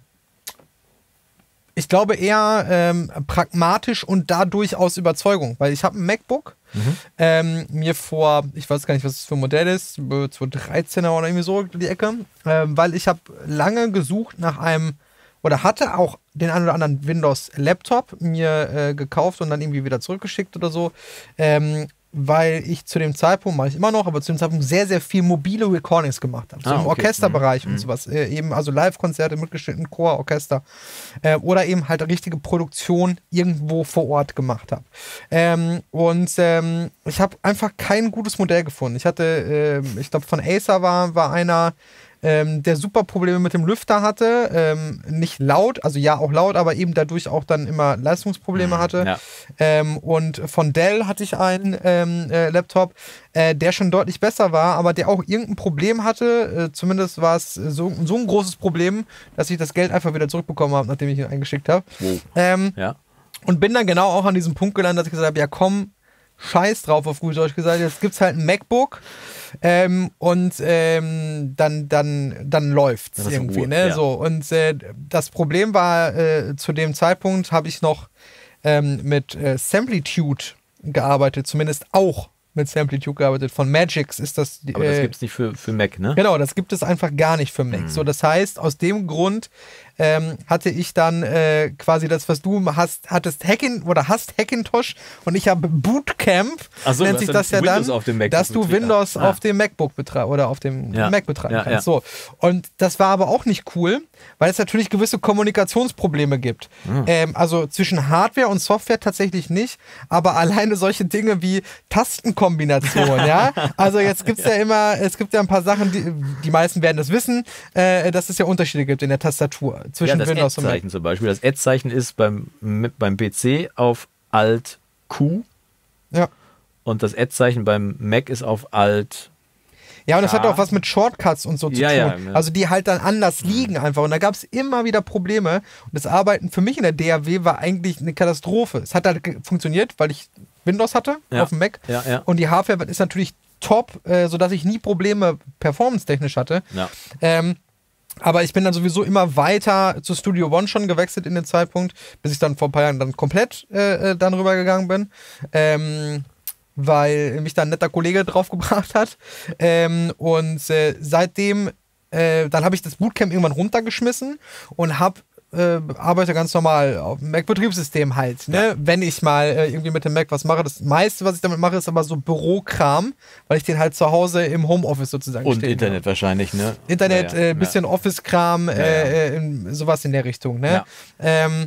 Ich glaube eher ähm, pragmatisch und dadurch aus Überzeugung, weil ich habe ein MacBook, mhm. ähm, mir vor, ich weiß gar nicht, was das für ein Modell ist, zweitausenddreizehner oder irgendwie so die Ecke, ähm, weil ich habe lange gesucht nach einem, oder hatte auch den einen oder anderen Windows-Laptop mir äh, gekauft und dann irgendwie wieder zurückgeschickt oder so, ähm, weil ich zu dem Zeitpunkt, mache ich immer noch, aber zu dem Zeitpunkt sehr, sehr viel mobile Recordings gemacht habe. So ah, im okay. Orchesterbereich mhm. und sowas. Äh, eben also Live-Konzerte mitgeschnitten, Chor, Orchester. Äh, oder eben halt richtige Produktion irgendwo vor Ort gemacht habe. Ähm, und ähm, ich habe einfach kein gutes Modell gefunden. Ich hatte, äh, ich glaube von Acer war, war einer, Ähm, der super Probleme mit dem Lüfter hatte, ähm, nicht laut, also ja auch laut, aber eben dadurch auch dann immer Leistungsprobleme hatte. Ja. Ähm, und von Dell hatte ich einen ähm, äh, Laptop, äh, der schon deutlich besser war, aber der auch irgendein Problem hatte. Äh, zumindest war es so, so ein großes Problem, dass ich das Geld einfach wieder zurückbekommen habe, nachdem ich ihn eingeschickt habe. Wow. Ähm, ja. Und bin dann genau auch an diesem Punkt gelandet, dass ich gesagt habe, ja komm, scheiß drauf, auf gut Deutsch gesagt, jetzt gibt's halt ein MacBook ähm, und ähm, dann, dann, dann läuft's ja, irgendwie, Ruhe, ne? Ja. So. Und äh, das Problem war, äh, zu dem Zeitpunkt habe ich noch ähm, mit äh, Samplitude gearbeitet, zumindest auch mit Samplitude gearbeitet. Von Magix ist das... Aber das äh, gibt's nicht für, für Mac, ne? Genau, das gibt es einfach gar nicht für Mac. Mhm. So, das heißt, aus dem Grund ähm, hatte ich dann äh, quasi das, was du hast, hattest Hackin oder hast Hackintosh und ich habe Bootcamp, Ach so, nennt sich das ja Windows dann, auf dem MacBook dass du Windows ah. auf dem MacBook betreiben oder auf dem ja. Mac betreiben ja, kannst. Ja. So. Und das war aber auch nicht cool, weil es natürlich gewisse Kommunikationsprobleme gibt. Mhm. Ähm, also zwischen Hardware und Software tatsächlich nicht, aber alleine solche Dinge wie Tastenkombination, ja. Also jetzt gibt es ja. ja immer, es gibt ja ein paar Sachen, die, die meisten werden das wissen, äh, dass es ja Unterschiede gibt in der Tastatur zwischen ja, Windows und Mac. Das Ad-Zeichen zum Beispiel. Das Ad-Zeichen ist beim, beim P C auf Alt-Q. Ja. Und das Ad-Zeichen beim Mac ist auf Alt. Ja, und das hat auch was mit Shortcuts und so zu ja, tun. Ja, ja. Also die halt dann anders liegen einfach. Und da gab es immer wieder Probleme. Und das Arbeiten für mich in der D A W war eigentlich eine Katastrophe. Es hat halt funktioniert, weil ich Windows hatte ja. auf dem Mac. Ja, ja. Und die Hardware ist natürlich top, äh, sodass ich nie Probleme performance-technisch hatte. Ja. Ähm, aber ich bin dann sowieso immer weiter zu Studio One schon gewechselt in den Zeitpunkt, bis ich dann vor ein paar Jahren dann komplett äh, dann rübergegangen bin. Ähm, weil mich da ein netter Kollege draufgebracht hat. Ähm, und äh, seitdem, äh, dann habe ich das Bootcamp irgendwann runtergeschmissen und habe äh, arbeite ganz normal auf dem Mac-Betriebssystem halt. Ne? Ja. Wenn ich mal äh, irgendwie mit dem Mac was mache, das meiste, was ich damit mache, ist aber so Bürokram, weil ich den halt zu Hause im Homeoffice sozusagen und stehen Internet habe. wahrscheinlich, ne? Internet, ja, ja. äh, bisschen ja. Office-Kram, ja, ja. Äh, in, sowas in der Richtung. Ne? Ja. Ähm,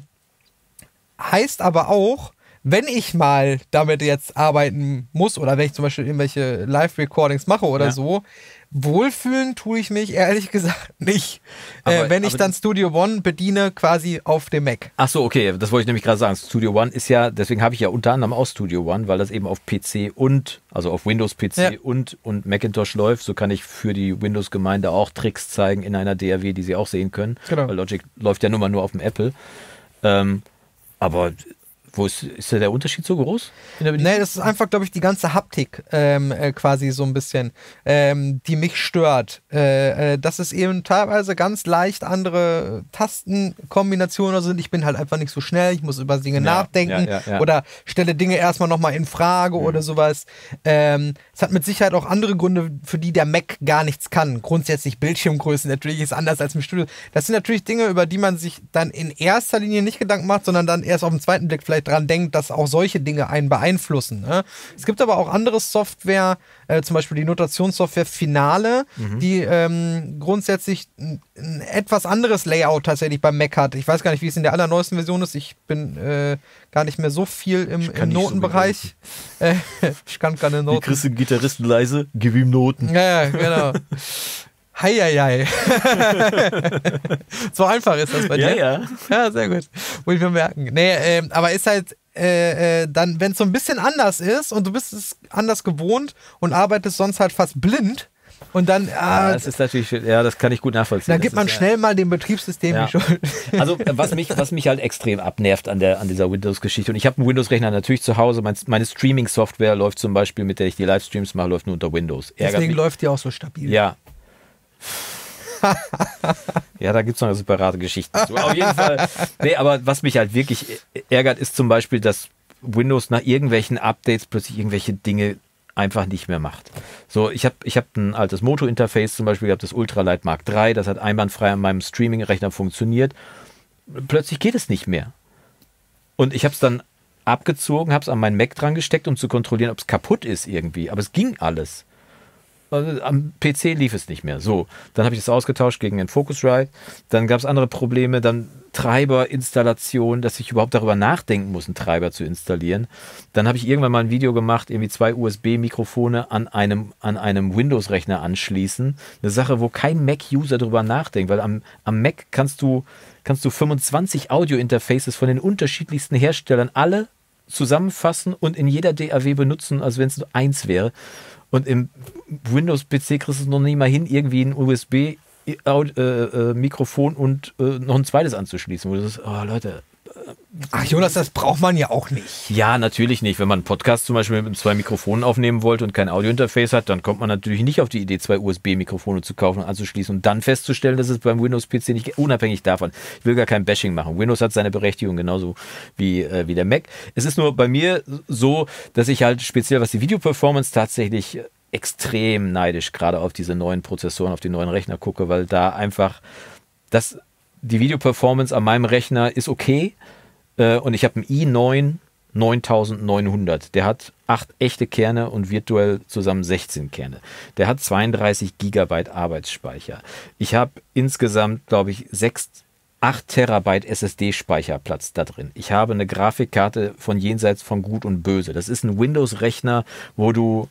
heißt aber auch, wenn ich mal damit jetzt arbeiten muss oder wenn ich zum Beispiel irgendwelche Live-Recordings mache oder ja. so, wohlfühlen tue ich mich ehrlich gesagt nicht, aber, äh, wenn ich dann Studio One bediene quasi auf dem Mac. Ach so, okay, das wollte ich nämlich gerade sagen. Studio One ist ja, deswegen habe ich ja unter anderem auch Studio One, weil das eben auf P C und, also auf Windows-P C ja. und, und Macintosh läuft. So kann ich für die Windows-Gemeinde auch Tricks zeigen in einer D A W, die sie auch sehen können. Genau. Weil Logic läuft ja nun mal nur auf dem Apple. Ähm, aber Wo ist, ist der Unterschied so groß? Nee, das ist einfach, glaube ich, die ganze Haptik ähm, äh, quasi so ein bisschen, ähm, die mich stört. Äh, äh, dass es eben teilweise ganz leicht andere Tastenkombinationen sind. Ich bin halt einfach nicht so schnell, ich muss über Dinge ja, nachdenken ja, ja, ja. oder stelle Dinge erstmal nochmal in Frage mhm. oder sowas. Ähm, es hat mit Sicherheit auch andere Gründe, für die der Mac gar nichts kann. Grundsätzlich Bildschirmgrößen natürlich ist anders als im Studio. Das sind natürlich Dinge, über die man sich dann in erster Linie nicht Gedanken macht, sondern dann erst auf den zweiten Blick vielleicht dran denkt, dass auch solche Dinge einen beeinflussen. Ne? Es gibt aber auch andere Software, äh, zum Beispiel die Notationssoftware Finale, mhm. die ähm, grundsätzlich ein, ein etwas anderes Layout tatsächlich beim Mac hat. Ich weiß gar nicht, wie es in der allerneuesten Version ist. Ich bin äh, gar nicht mehr so viel im, im Notenbereich. So äh, ich kann keine Noten. Wie kriegst du einen Gitarristen leise? Gib ihm Noten. Ja, genau. Heieiei. So einfach ist das bei dir. Ja, ja. Ja, sehr gut. Muss ich mir merken. Nee, äh, aber ist halt äh, äh, dann, wenn es so ein bisschen anders ist und du bist es anders gewohnt und arbeitest sonst halt fast blind und dann... Ja, äh, das ist natürlich, ja, das kann ich gut nachvollziehen. Dann gibt man ist, schnell ja. mal dem Betriebssystem ja. die Schuld. Also was mich, was mich halt extrem abnervt an, der, an dieser Windows-Geschichte, und ich habe einen Windows-Rechner natürlich zu Hause, mein, meine Streaming-Software läuft zum Beispiel, mit der ich die Livestreams mache, läuft nur unter Windows. Ärgert Deswegen mich. läuft die auch so stabil. Ja. Ja, da gibt es noch eine separate Geschichte zu. Auf jeden Fall. Nee, aber was mich halt wirklich ärgert, ist zum Beispiel, dass Windows nach irgendwelchen Updates plötzlich irgendwelche Dinge einfach nicht mehr macht. So, ich habe ich hab ein altes Moto-Interface zum Beispiel gehabt, das Ultralight Mark drei, das hat einwandfrei an meinem Streaming-Rechner funktioniert. Plötzlich geht es nicht mehr. Und ich habe es dann abgezogen, habe es an meinen Mac dran gesteckt, um zu kontrollieren, ob es kaputt ist irgendwie. Aber es ging alles. Also am P C lief es nicht mehr. So, dann habe ich es ausgetauscht gegen den Focusrite. Dann gab es andere Probleme, dann Treiberinstallation, dass ich überhaupt darüber nachdenken muss, einen Treiber zu installieren. Dann habe ich irgendwann mal ein Video gemacht, irgendwie zwei U S B-Mikrofone an einem, an einem Windows-Rechner anschließen. Eine Sache, wo kein Mac-User darüber nachdenkt, weil am, am Mac kannst du, kannst du fünfundzwanzig Audio-Interfaces von den unterschiedlichsten Herstellern alle zusammenfassen und in jeder D A W benutzen, als wenn es nur eins wäre. Und im Windows-P C kriegst du es noch nicht mal hin, irgendwie ein U S B-Mikrofon äh, äh, und äh, noch ein zweites anzuschließen. Wo du sagst, oh Leute. Äh, Ach Jonas, das braucht man ja auch nicht. Ja, natürlich nicht. Wenn man einen Podcast zum Beispiel mit zwei Mikrofonen aufnehmen wollte und kein Audio-Interface hat, dann kommt man natürlich nicht auf die Idee, zwei U S B-Mikrofone zu kaufen und anzuschließen und dann festzustellen, dass es beim Windows-P C nicht, unabhängig davon, ich will gar kein Bashing machen. Windows hat seine Berechtigung genauso wie, äh, wie der Mac. Es ist nur bei mir so, dass ich halt speziell, was die Video-Performance tatsächlich extrem neidisch gerade auf diese neuen Prozessoren, auf die neuen Rechner gucke, weil da einfach das die Videoperformance an meinem Rechner ist okay äh, und ich habe einen i neun neuntausendneunhundert. Der hat acht echte Kerne und virtuell zusammen sechzehn Kerne. Der hat zweiunddreißig Gigabyte Arbeitsspeicher. Ich habe insgesamt, glaube ich, sechs, acht Terabyte S S D-Speicherplatz da drin. Ich habe eine Grafikkarte von jenseits von Gut und Böse. Das ist ein Windows-Rechner, wo du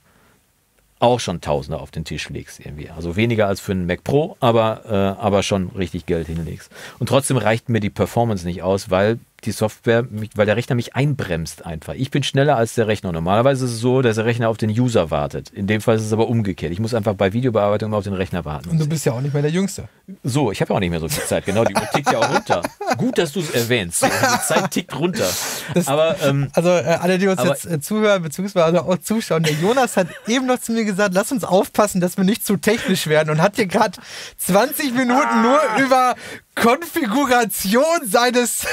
auch schon Tausender auf den Tisch legst irgendwie. Also weniger als für einen Mac Pro, aber, äh, aber schon richtig Geld hinlegst. Und trotzdem reicht mir die Performance nicht aus, weil die Software, mich, weil der Rechner mich einbremst einfach. Ich bin schneller als der Rechner. Normalerweise ist es so, dass der Rechner auf den User wartet. In dem Fall ist es aber umgekehrt. Ich muss einfach bei Videobearbeitung immer auf den Rechner warten. Und du bist ja auch nicht mehr der Jüngste. So, ich habe ja auch nicht mehr so viel Zeit. Genau, die Uhr tickt ja auch runter. Gut, dass du es erwähnst. Die Zeit tickt runter. Das, aber, ähm, also äh, alle, die uns aber, jetzt äh, zuhören, beziehungsweise auch zuschauen, der Jonas hat eben noch zu mir gesagt, lass uns aufpassen, dass wir nicht zu technisch werden und hat hier gerade zwanzig Minuten ah. nur über Konfiguration seines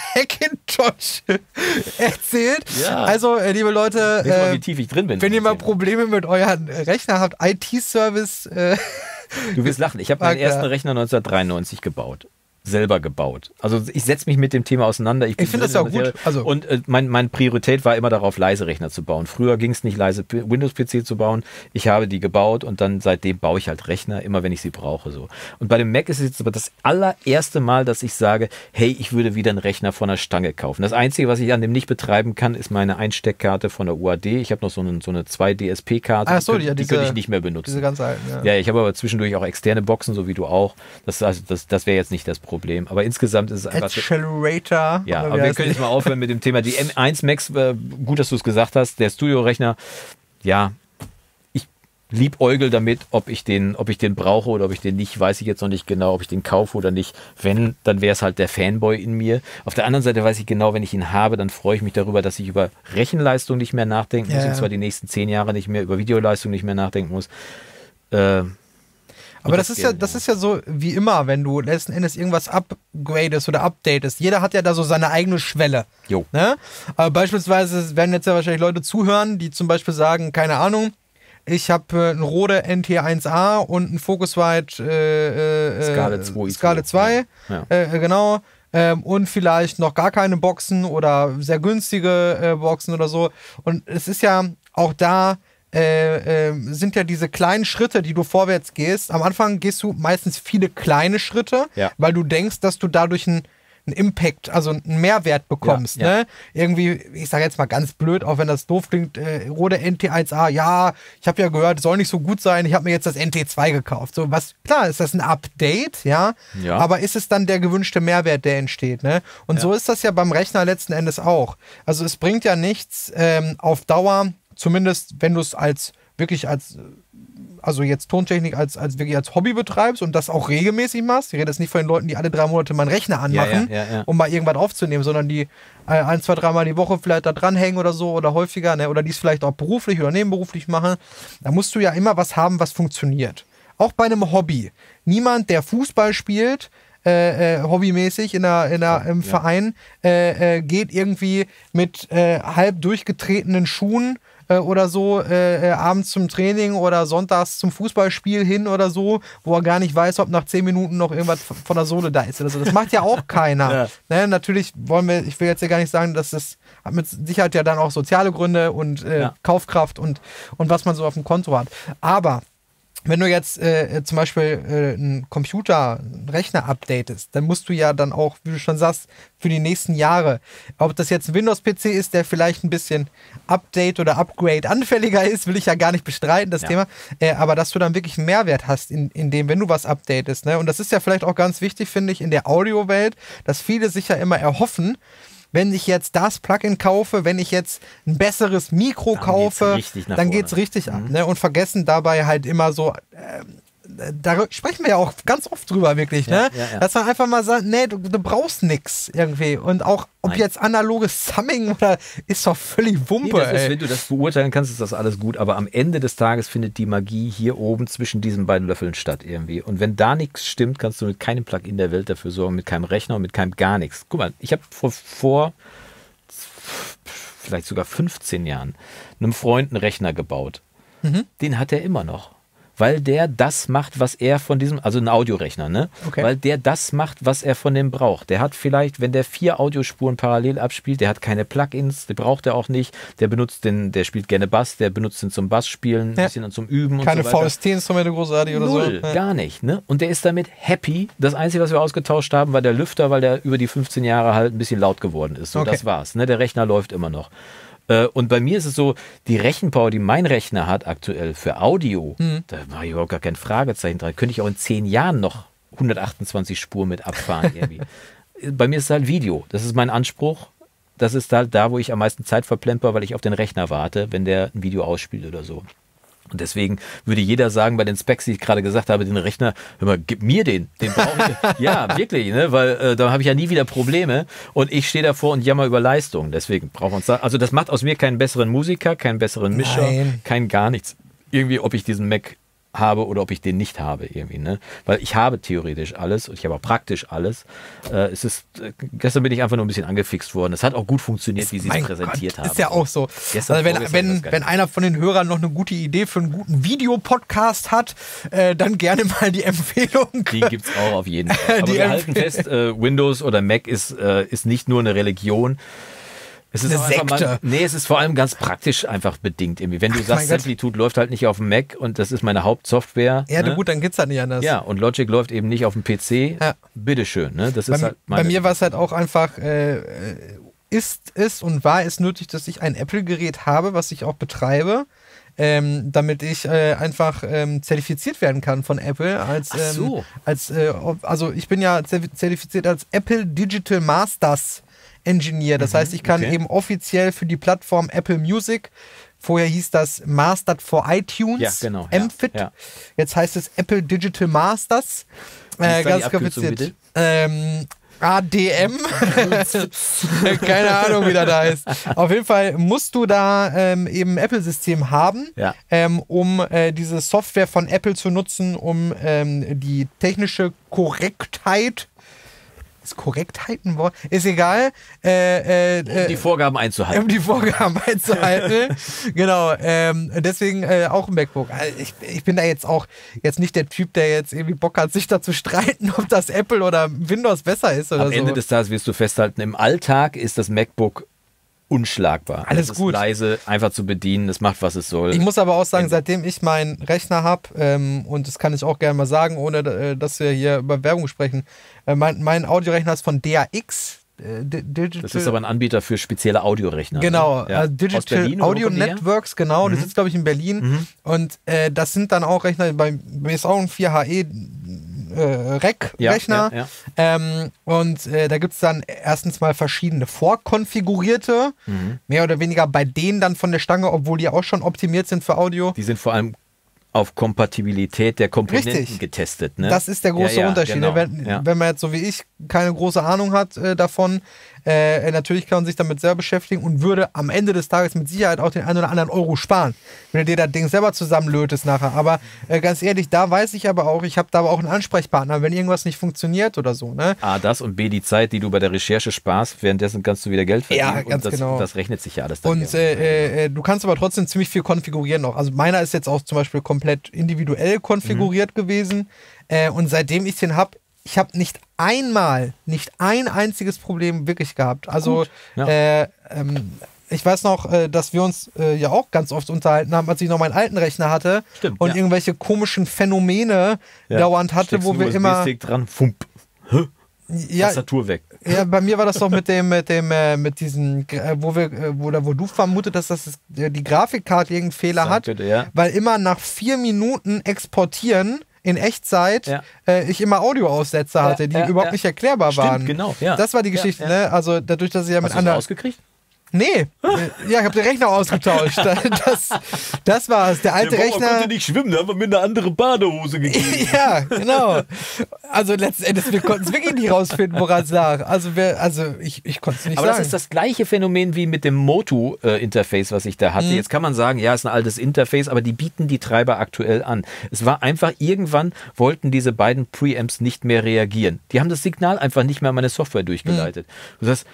Hackintosh erzählt. Ja. Also, äh, liebe Leute, äh, mal, äh, wie tief ich drin bin, wenn ihr mal Probleme mit euren Rechner habt, I T-Service. Äh, du wirst lachen. Ich habe meinen ersten Rechner neunzehnhundertdreiundneunzig gebaut. Selber gebaut. Also ich setze mich mit dem Thema auseinander. Ich, ich finde das ja auch gut. Also und äh, mein, meine Priorität war immer darauf, leise Rechner zu bauen. Früher ging es nicht, leise Windows-P C zu bauen. Ich habe die gebaut und dann seitdem baue ich halt Rechner, immer wenn ich sie brauche. So. Und bei dem Mac ist es jetzt aber das allererste Mal, dass ich sage, hey, ich würde wieder einen Rechner von der Stange kaufen. Das Einzige, was ich an dem nicht betreiben kann, ist meine Einsteckkarte von der U A D. Ich habe noch so eine, so eine zwei D S P-Karte, Ach so, die, die, die diese, könnte ich nicht mehr benutzen. Diese ganz alten, ja. Ja, ich habe aber zwischendurch auch externe Boxen, so wie du auch. Das, also das, das wäre jetzt nicht das Problem. Aber insgesamt ist es einfach. Accelerator. Ja, aber wir können jetzt mal aufhören mit dem Thema. Die M eins Max, äh, gut, dass du es gesagt hast, der Studio-Rechner, ja, ich liebäugel damit, ob ich den, ob ich den brauche oder ob ich den nicht, weiß ich jetzt noch nicht genau, ob ich den kaufe oder nicht. Wenn, dann wäre es halt der Fanboy in mir. Auf der anderen Seite weiß ich genau, wenn ich ihn habe, dann freue ich mich darüber, dass ich über Rechenleistung nicht mehr nachdenken muss, ja, und zwar die nächsten zehn Jahre nicht mehr, über Videoleistung nicht mehr nachdenken muss. Äh, Aber das ist ja, das ist ja so wie immer, wenn du letzten Endes irgendwas upgradest oder updatest. Jeder hat ja da so seine eigene Schwelle. Jo. Ne? Aber beispielsweise werden jetzt ja wahrscheinlich Leute zuhören, die zum Beispiel sagen, keine Ahnung, ich habe äh, einen Rode N T eins A und einen Focusrite äh, äh, Scarlett zwei. Scarlett zwei, ja. äh, genau. Ähm, und vielleicht noch gar keine Boxen oder sehr günstige äh, Boxen oder so. Und es ist ja auch da, Äh, äh, sind ja diese kleinen Schritte, die du vorwärts gehst. Am Anfang gehst du meistens viele kleine Schritte, ja, weil du denkst, dass du dadurch einen, einen Impact, also einen Mehrwert bekommst. Ja, ja. Ne? Irgendwie, ich sage jetzt mal ganz blöd, auch wenn das doof klingt, äh, Rode N T eins A, ja, ich habe ja gehört, soll nicht so gut sein, ich habe mir jetzt das N T zwei gekauft. So, was, klar, ist das ein Update, ja, ja. aber ist es dann der gewünschte Mehrwert, der entsteht, ne? Und ja, so ist das ja beim Rechner letzten Endes auch. Also es bringt ja nichts ähm, auf Dauer, zumindest wenn du es als wirklich als, also jetzt Tontechnik als, als wirklich als Hobby betreibst und das auch regelmäßig machst. Ich rede jetzt nicht von den Leuten, die alle drei Monate mal einen Rechner anmachen, ja, ja, ja, ja. um mal irgendwas aufzunehmen, sondern die äh, ein, zwei, dreimal die Woche vielleicht da dranhängen oder so oder häufiger, ne? Oder die es vielleicht auch beruflich oder nebenberuflich machen. Da musst du ja immer was haben, was funktioniert. Auch bei einem Hobby. Niemand, der Fußball spielt, Äh, äh, hobbymäßig in der, in der, im ja. Verein, äh, äh, geht irgendwie mit äh, halb durchgetretenen Schuhen äh, oder so äh, äh, abends zum Training oder sonntags zum Fußballspiel hin oder so, wo er gar nicht weiß, ob nach zehn Minuten noch irgendwas von der Sohle da ist oder so. Das macht ja auch keiner. Ja. Ne? Natürlich wollen wir, ich will jetzt ja gar nicht sagen, dass das hat mit Sicherheit ja dann auch soziale Gründe und äh, ja. Kaufkraft und, und was man so auf dem Konto hat. Aber wenn du jetzt äh, zum Beispiel äh, einen Computer, einen Rechner updatest, dann musst du ja dann auch, wie du schon sagst, für die nächsten Jahre, ob das jetzt ein Windows-P C ist, der vielleicht ein bisschen Update oder Upgrade anfälliger ist, will ich ja gar nicht bestreiten, das ja. Thema, äh, aber dass du dann wirklich einen Mehrwert hast, in, in dem, wenn du was updatest. Ne? Und das ist ja vielleicht auch ganz wichtig, finde ich, in der Audiowelt, dass viele sich ja immer erhoffen, wenn ich jetzt das Plugin kaufe, wenn ich jetzt ein besseres Mikro dann kaufe, geht's dann geht es richtig ab. Mhm. Ne? Und vergessen dabei halt immer so, äh, da sprechen wir ja auch ganz oft drüber, wirklich, ja, ne? Ja, ja. Dass man einfach mal sagt, nee, du, du brauchst nichts irgendwie. Und auch, ob Nein. jetzt analoges Summing oder ist doch völlig Wumpe. Nee, das ist, ey. wenn du das beurteilen kannst, ist das alles gut. Aber am Ende des Tages findet die Magie hier oben zwischen diesen beiden Löffeln statt irgendwie. Und wenn da nichts stimmt, kannst du mit keinem Plugin der Welt dafür sorgen, mit keinem Rechner und mit keinem gar nichts. Guck mal, ich habe vor, vor vielleicht sogar fünfzehn Jahren einem Freund einen Rechner gebaut. Mhm. Den hat er immer noch. weil der das macht, was er von diesem, also ein Audiorechner, ne? Okay. Weil der das macht, was er von dem braucht. Der hat vielleicht, wenn der vier Audiospuren parallel abspielt, der hat keine Plugins, die braucht er auch nicht. Der benutzt den, der spielt gerne Bass, der benutzt den zum Bassspielen, ein Ja. bisschen zum Üben Keine und so weiter. V S T-Instrumente großartig oder Null, so. Ja. gar nicht. Ne? Und der ist damit happy. Das Einzige, was wir ausgetauscht haben, war der Lüfter, weil der über die fünfzehn Jahre halt ein bisschen laut geworden ist. So, Okay. das war's. Ne? Der Rechner läuft immer noch. Äh, und bei mir ist es so, die Rechenpower, die mein Rechner hat aktuell für Audio, Mhm. da mache ich überhaupt gar kein Fragezeichen dran. Könnte ich auch in zehn Jahren noch hundertachtundzwanzig Spuren mit abfahren irgendwie. Bei mir ist es halt Video. Das ist mein Anspruch. Das ist halt da, wo ich am meisten Zeit verplemper, weil ich auf den Rechner warte, wenn der ein Video ausspielt oder so. Und deswegen würde jeder sagen, bei den Specs, die ich gerade gesagt habe, den Rechner, hör mal, gib mir den. Den brauche ich. Ja, wirklich, ne? Weil äh, da habe ich ja nie wieder Probleme. Und ich stehe davor und jammer über Leistung. Deswegen brauchen wir uns da. Also das macht aus mir keinen besseren Musiker, keinen besseren Mischer, Nein. kein gar nichts. Irgendwie, ob ich diesen Mac habe oder ob ich den nicht habe irgendwie, ne? Weil ich habe theoretisch alles und ich habe auch praktisch alles. Äh, es ist, äh, gestern bin ich einfach nur ein bisschen angefixt worden. Es hat auch gut funktioniert, wie sie es Mein präsentiert Gott, haben. ist ja auch so. Gestern, Also wenn, vorgestern, wenn, weiß gar wenn nicht. einer von den Hörern noch eine gute Idee für einen guten Videopodcast hat, äh, dann gerne mal die Empfehlung. Die gibt es auch auf jeden Fall. Aber Die wir Empf- halten fest, äh, Windows oder Mac ist, äh, ist nicht nur eine Religion. Es ist Eine auch einfach Sekte. Mal, nee, es ist vor allem ganz praktisch einfach bedingt. Irgendwie. Wenn du mein sagst, Gott. Simplitude läuft halt nicht auf dem Mac und das ist meine Hauptsoftware. Ja, ne? gut, dann geht's halt nicht anders. Ja, und Logic läuft eben nicht auf dem P C. Ja. Bitteschön. Ne? Das Bei, ist halt bei meine- mir war es halt auch einfach, äh, äh, ist es und war es nötig, dass ich ein Apple-Gerät habe, was ich auch betreibe, ähm, damit ich äh, einfach ähm, zertifiziert werden kann von Apple. Als, Ach so. ähm, als, äh, also ich bin ja zer- zertifiziert als Apple Digital Masters Engineer. Das heißt, ich kann okay. eben offiziell für die Plattform Apple Music, vorher hieß das Mastered for iTunes, Ja, genau, ja, M F I T. ja. Jetzt heißt es Apple Digital Masters. Wie ist da Äh, die ganz Abkürzung, kompliziert. bitte? Ähm, A D M. Keine Ahnung, wie das da heißt. Auf jeden Fall musst du da ähm, eben ein Apple-System haben, Ja. ähm, um äh, diese Software von Apple zu nutzen, um ähm, die technische Korrektheit. Ist Korrektheit ein Wort? Ist egal. Äh, äh, um die äh, Vorgaben einzuhalten. um die Vorgaben einzuhalten. Genau. Ähm, deswegen äh, auch ein MacBook. Also ich, ich bin da jetzt auch jetzt nicht der Typ, der jetzt irgendwie Bock hat, sich da zu streiten, ob das Apple oder Windows besser ist oder Am so. Ende des Tages wirst du festhalten, im Alltag ist das MacBook unschlagbar. Alles es ist gut. leise, einfach zu bedienen, es macht, was es soll. Ich muss aber auch sagen, seitdem ich meinen Rechner habe, ähm, und das kann ich auch gerne mal sagen, ohne äh, dass wir hier über Werbung sprechen, äh, mein, mein Audiorechner ist von D A X. Äh, Di- Digital, Das ist aber ein Anbieter für spezielle Audiorechner. Genau, ne? Ja. also Aus Digital Berlin oder Audio wo kommen die her? Networks, genau, das sitzt, glaube ich, in Berlin. Und äh, das sind dann auch Rechner, bei mir ist auch ein vier H E äh, Rack-Rechner. Ja, ja, ja. Ähm, und äh, da gibt es dann erstens mal verschiedene vorkonfigurierte, Mhm. mehr oder weniger bei denen dann von der Stange, obwohl die auch schon optimiert sind für Audio. Die sind vor allem auf Kompatibilität der Komponenten Richtig. getestet. Ne? Das ist der große Ja, ja, Unterschied. Genau. ne? Wenn, ja. wenn man jetzt so wie ich keine große Ahnung hat äh, davon, äh, natürlich kann man sich damit selber beschäftigen und würde am Ende des Tages mit Sicherheit auch den einen oder anderen Euro sparen, wenn du dir das Ding selber zusammenlötest nachher. Aber äh, ganz ehrlich, da weiß ich aber auch, ich habe da aber auch einen Ansprechpartner, wenn irgendwas nicht funktioniert oder so. Ne? A, das und B, die Zeit, die du bei der Recherche sparst, währenddessen kannst du wieder Geld verdienen. Ja, ganz und das, genau. Das rechnet sich ja alles dann. Und irgendwie. äh, äh, du kannst aber trotzdem ziemlich viel konfigurieren noch. Also meiner ist jetzt auch zum Beispiel komplett individuell konfiguriert Mhm. gewesen. Äh, und seitdem ich den habe, ich habe nicht einmal, nicht ein einziges Problem wirklich gehabt. Also Gut, ja. äh, ähm, ich weiß noch, äh, dass wir uns äh, ja auch ganz oft unterhalten haben, als ich noch meinen alten Rechner hatte Stimmt, und ja. irgendwelche komischen Phänomene Ja. dauernd hatte, Steckst wo einen wir U S B immer... Stick dran, fump, Ja, Tastatur weg. ja, bei mir war das doch mit dem, mit dem, äh, mit diesen, äh, wo wir, äh, wo, oder wo du vermutet hast, dass das, äh, die Grafikkarte irgendeinen Fehler Sag hat, bitte, ja. weil immer nach vier Minuten exportieren in Echtzeit Ja. äh, ich immer Audioaussetzer hatte, die ja, überhaupt ja. nicht erklärbar Stimmt, waren. genau, ja. Das war die Ja, Geschichte, ja. ne? Also dadurch, dass ich ja mit Hast du das anderen. rausgekriegt? Nee, äh, ja, ich habe den Rechner ausgetauscht. Das, das war's. Der alte Rechner. nicht schwimmen, da haben wir mir eine andere Badehose gegeben. Ja, genau. Also letzten Endes, wir konnten es wirklich nicht rausfinden, woran es lag. Also, wir, also ich, ich konnte es nicht Aber sagen. das ist das gleiche Phänomen wie mit dem Motu-Interface, was ich da hatte. Mhm. Jetzt kann man sagen, ja, ist ein altes Interface, aber die bieten die Treiber aktuell an. Es war einfach, irgendwann wollten diese beiden Preamps nicht mehr reagieren. Die haben das Signal einfach nicht mehr an meine Software durchgeleitet. Mhm. Das heißt,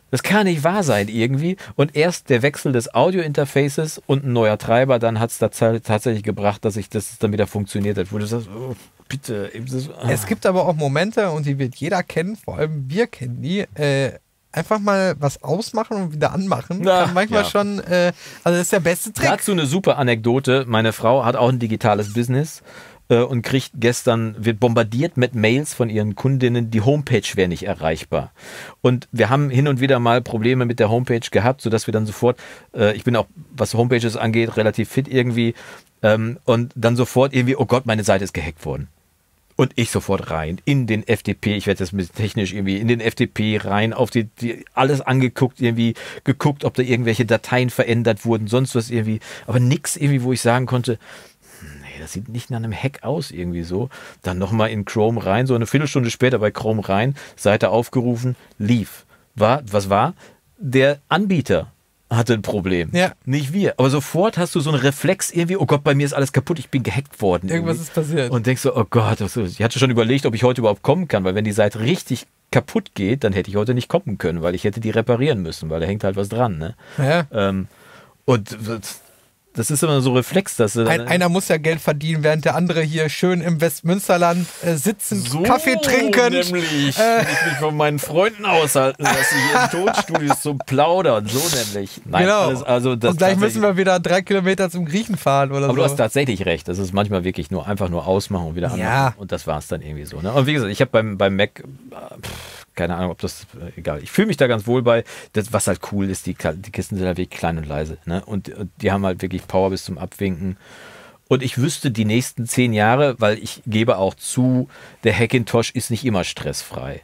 Das kann nicht wahr sein irgendwie. Und erst der Wechsel des Audio-Interfaces und ein neuer Treiber, dann hat es da tatsächlich gebracht, dass ich das dann wieder funktioniert hat. Wo du sagst, oh, bitte. Das, ah. Es gibt aber auch Momente, und die wird jeder kennen, vor allem wir kennen die, äh, einfach mal was ausmachen und wieder anmachen. Ja, kann manchmal ja. schon, äh, also das ist der beste Trick. Dazu eine super Anekdote. Meine Frau hat auch ein digitales Business äh, und kriegt gestern, wird bombardiert mit Mails von ihren Kundinnen, die Homepage wäre nicht erreichbar. Und wir haben hin und wieder mal Probleme mit der Homepage gehabt, sodass wir dann sofort, äh, ich bin auch, was Homepages angeht, relativ fit irgendwie, ähm, und dann sofort irgendwie, oh Gott, meine Seite ist gehackt worden. Und ich sofort rein in den F T P, ich werde das mit technisch irgendwie, in den F T P rein, auf die, die alles angeguckt, irgendwie geguckt, ob da irgendwelche Dateien verändert wurden, sonst was irgendwie, aber nix irgendwie, wo ich sagen konnte, nee, das sieht nicht nach einem Hack aus irgendwie so. Dann nochmal in Chrome rein, so eine Viertelstunde später bei Chrome rein, Seite aufgerufen, lief. War, was war? Der Anbieter hatte ein Problem. Ja. Nicht wir. Aber sofort hast du so einen Reflex irgendwie, oh Gott, bei mir ist alles kaputt, ich bin gehackt worden. Irgendwas irgendwie. ist passiert. Und denkst so, oh Gott, das ist, ich hatte schon überlegt, ob ich heute überhaupt kommen kann, weil wenn die Seite richtig kaputt geht, dann hätte ich heute nicht kommen können, weil ich hätte die reparieren müssen, weil da hängt halt was dran. Ne? Ja. Ähm, und das ist immer so Reflex, dass du dann, Ein, einer muss ja Geld verdienen, während der andere hier schön im Westmünsterland äh, sitzend, so Kaffee trinkend. Nämlich, Äh, ich mich von meinen Freunden aushalten lasse, hier in Tonstudios zu plaudern, so nämlich. Nein, genau. alles, also das Und gleich tatsächlich- müssen wir wieder drei Kilometer zum Griechen fahren oder Aber so. du hast tatsächlich recht. Das ist manchmal wirklich nur einfach nur ausmachen und wieder anmachen. Ja. Und das war es dann irgendwie so. Ne? Und wie gesagt, ich habe beim, beim Mac, äh, pff, keine Ahnung, ob das, äh, egal. Ich fühle mich da ganz wohl bei. Das, was halt cool ist, die, die Kisten sind halt wirklich klein und leise. Ne? Und, und die haben halt wirklich Power bis zum Abwinken. Und ich wüsste die nächsten zehn Jahre, weil ich gebe auch zu, der Hackintosh ist nicht immer stressfrei.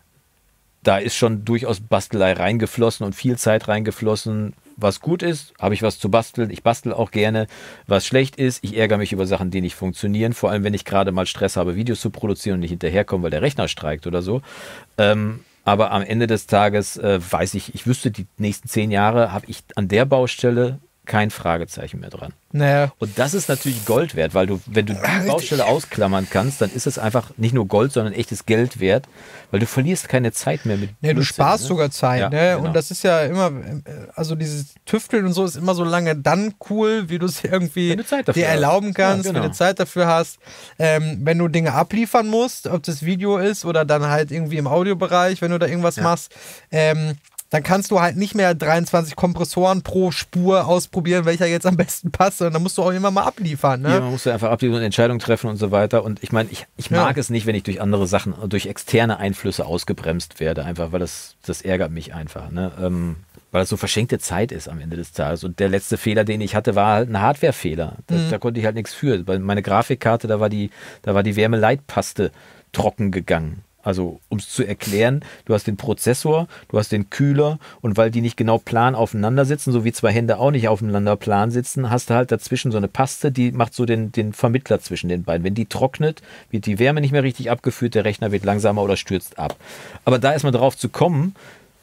Da ist schon durchaus Bastelei reingeflossen und viel Zeit reingeflossen. Was gut ist, habe ich was zu basteln. Ich bastel auch gerne. Was schlecht ist, ich ärgere mich über Sachen, die nicht funktionieren. Vor allem, wenn ich gerade mal Stress habe, Videos zu produzieren und nicht hinterherkomme, weil der Rechner streikt oder so. Ähm, aber am Ende des Tages äh, weiß ich, ich wüsste, die nächsten zehn Jahre habe ich an der Baustelle kein Fragezeichen mehr dran. Naja. Und das ist natürlich Gold wert, weil du, wenn du die Baustelle ausklammern kannst, dann ist es einfach nicht nur Gold, sondern echtes Geld wert, weil du verlierst keine Zeit mehr mit. Nee, du Blödsinn, sparst ne? sogar Zeit, Ja, ne? genau. Und das ist ja immer, also dieses Tüfteln und so ist immer so lange dann cool, wie du es irgendwie Wenn du Zeit dafür dir hast. erlauben kannst, Ja, genau. wenn du Zeit dafür hast. Ähm, wenn du Dinge abliefern musst, ob das Video ist oder dann halt irgendwie im Audiobereich, wenn du da irgendwas Ja. machst, ähm, dann kannst du halt nicht mehr dreiundzwanzig Kompressoren pro Spur ausprobieren, welcher jetzt am besten passt, sondern dann musst du auch immer mal abliefern, ne? Ja, man muss ja einfach abliefern und Entscheidungen treffen und so weiter. Und ich meine, ich, ich mag Ja. es nicht, wenn ich durch andere Sachen, durch externe Einflüsse ausgebremst werde, einfach, weil das, das ärgert mich einfach, ne? Ähm, weil das so verschenkte Zeit ist am Ende des Tages. Und der letzte Fehler, den ich hatte, war halt ein Hardwarefehler. Da, Mhm. da konnte ich halt nichts für. Bei meine Grafikkarte, da war die, da war die Wärmeleitpaste trocken gegangen. Also, um es zu erklären, du hast den Prozessor, du hast den Kühler und weil die nicht genau plan aufeinander sitzen, so wie zwei Hände auch nicht aufeinander plan sitzen, hast du halt dazwischen so eine Paste, die macht so den, den Vermittler zwischen den beiden. Wenn die trocknet, wird die Wärme nicht mehr richtig abgeführt, der Rechner wird langsamer oder stürzt ab. Aber da erstmal drauf zu kommen,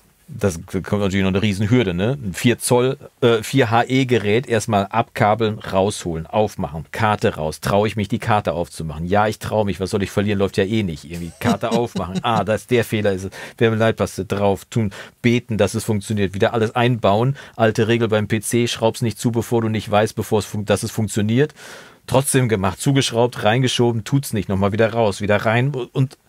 das kommt natürlich noch eine Riesenhürde, ne? Ein vier Zoll, äh, vier H E-Gerät erstmal abkabeln, rausholen, aufmachen, Karte raus. Traue ich mich, die Karte aufzumachen? Ja, ich traue mich. Was soll ich verlieren? Läuft ja eh nicht. Irgendwie Karte aufmachen. Ah, da ist der Fehler. Ist es. Wärmeleitpaste drauf tun, beten, dass es funktioniert. Wieder alles einbauen. Alte Regel beim P C, schraub's nicht zu, bevor du nicht weißt, bevor es fun- dass es funktioniert. Trotzdem gemacht, zugeschraubt, reingeschoben, tut's nicht. Nochmal wieder raus, wieder rein und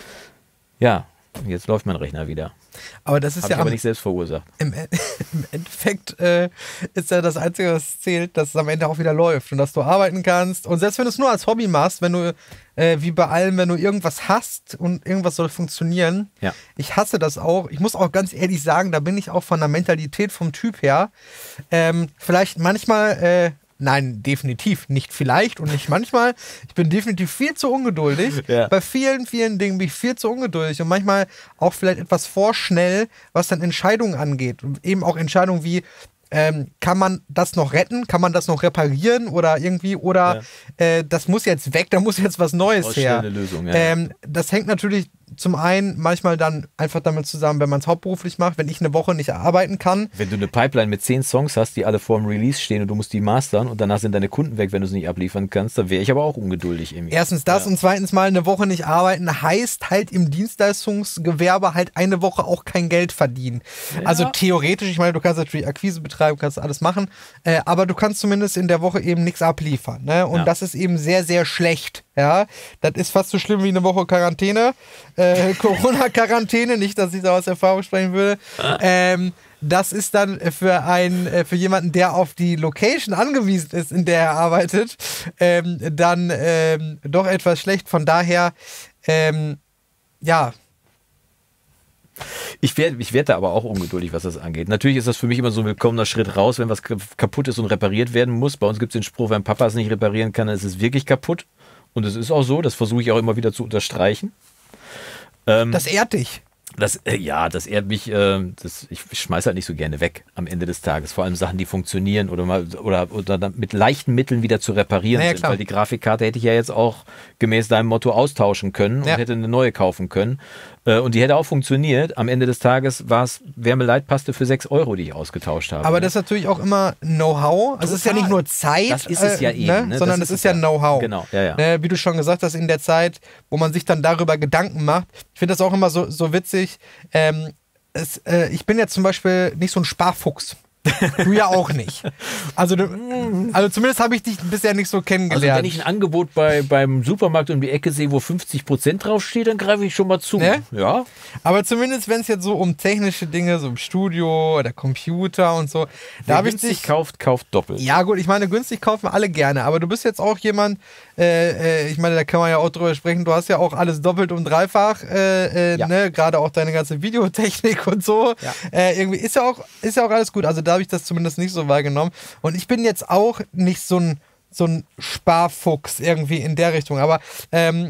ja, jetzt läuft mein Rechner wieder. Aber das ist Habe ja ich aber am, nicht selbst verursacht. im, E- im Endeffekt äh, ist ja das Einzige, was zählt, dass es am Ende auch wieder läuft und dass du arbeiten kannst. Und selbst wenn du es nur als Hobby machst, wenn du, äh, wie bei allem, wenn du irgendwas hast und irgendwas soll funktionieren, Ja. ich hasse das auch. Ich muss auch ganz ehrlich sagen, da bin ich auch von der Mentalität vom Typ her ähm, vielleicht manchmal... Äh, Nein, definitiv nicht vielleicht und nicht manchmal. Ich bin definitiv viel zu ungeduldig. Ja. Bei vielen, vielen Dingen bin ich viel zu ungeduldig und manchmal auch vielleicht etwas vorschnell, was dann Entscheidungen angeht. Und eben auch Entscheidungen wie, ähm, kann man das noch retten? Kann man das noch reparieren? Oder irgendwie, oder äh, das muss jetzt weg, da muss jetzt was Neues Brauchst her. schnell eine Lösung, ja. ähm, das hängt natürlich zum einen manchmal dann einfach damit zusammen, wenn man es hauptberuflich macht, wenn ich eine Woche nicht arbeiten kann. Wenn du eine Pipeline mit zehn Songs hast, die alle vor dem Release stehen und du musst die mastern und danach sind deine Kunden weg, wenn du es nicht abliefern kannst, dann wäre ich aber auch ungeduldig irgendwie. Erstens das ja. und zweitens mal eine Woche nicht arbeiten heißt halt im Dienstleistungsgewerbe halt eine Woche auch kein Geld verdienen. Ja. Also theoretisch, ich meine, du kannst natürlich Akquise betreiben, kannst alles machen, äh, aber du kannst zumindest in der Woche eben nichts abliefern. Ne? Und Ja. das ist eben sehr, sehr schlecht. Ja, das ist fast so schlimm wie eine Woche Quarantäne, äh, Corona-Quarantäne, nicht, dass ich da aus Erfahrung sprechen würde. Ähm, das ist dann für einen, für jemanden, der auf die Location angewiesen ist, in der er arbeitet, ähm, dann ähm, doch etwas schlecht. Von daher, ähm, ja. Ich werde ich werd da aber auch ungeduldig, was das angeht. Natürlich ist das für mich immer so ein willkommener Schritt raus, wenn was kaputt ist und repariert werden muss. Bei uns gibt es den Spruch, wenn Papa es nicht reparieren kann, dann ist es wirklich kaputt. Und es ist auch so, das versuche ich auch immer wieder zu unterstreichen. Ähm, Das ehrt dich. Das, äh, ja, das ehrt mich. Äh, das, ich schmeiße halt nicht so gerne weg am Ende des Tages. Vor allem Sachen, die funktionieren oder mal oder, oder dann mit leichten Mitteln wieder zu reparieren Ja, ja, sind. klar. Weil die Grafikkarte hätte ich ja jetzt auch gemäß deinem Motto austauschen können und Ja. hätte eine neue kaufen können. Äh, und die hätte auch funktioniert. Am Ende des Tages war es Wärmeleitpaste für sechs Euro, die ich ausgetauscht habe. Aber das ist natürlich auch immer Know-how. Also es ist ja Total. nicht nur Zeit, Das ist es ja eben, ne? ne? sondern Das es ist ist es ja ja. Know-how. Genau, ja, ja. Ne? Wie du schon gesagt hast, in der Zeit, wo man sich dann darüber Gedanken macht. Ich finde das auch immer so, so witzig. Ähm, es, äh, ich bin ja zum Beispiel nicht so ein Sparfuchs. Du ja auch nicht. Also, du, also zumindest habe ich dich bisher nicht so Also kennengelernt. wenn ich ein Angebot bei, beim Supermarkt um die Ecke sehe, wo fünfzig Prozent draufsteht, dann greife ich schon mal zu. Ne? Ja. Aber zumindest, wenn es jetzt so um technische Dinge, so im Studio oder Computer und so, da Wer habe ich günstig dich. kauft, kauft doppelt. Ja, gut, ich meine, günstig kaufen alle gerne, aber du bist jetzt auch jemand, äh, äh, ich meine, da kann man ja auch drüber sprechen, du hast ja auch alles doppelt und dreifach, äh, äh, Ja. ne, gerade auch deine ganze Videotechnik und so. Ja. Äh, irgendwie ist ja auch, ist ja auch alles gut, also da habe ich das zumindest nicht so wahrgenommen. Und ich bin jetzt auch nicht so ein, so ein Sparfuchs irgendwie in der Richtung, aber ähm,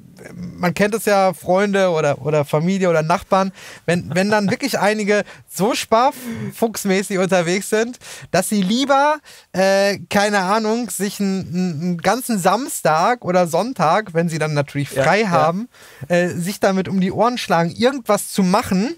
man kennt es ja, Freunde oder, oder Familie oder Nachbarn, wenn, wenn dann wirklich einige so sparfuchsmäßig unterwegs sind, dass sie lieber, äh, keine Ahnung, sich einen, einen ganzen Samstag oder Sonntag, wenn sie dann natürlich frei Ja, haben, Äh, sich damit um die Ohren schlagen, irgendwas zu machen,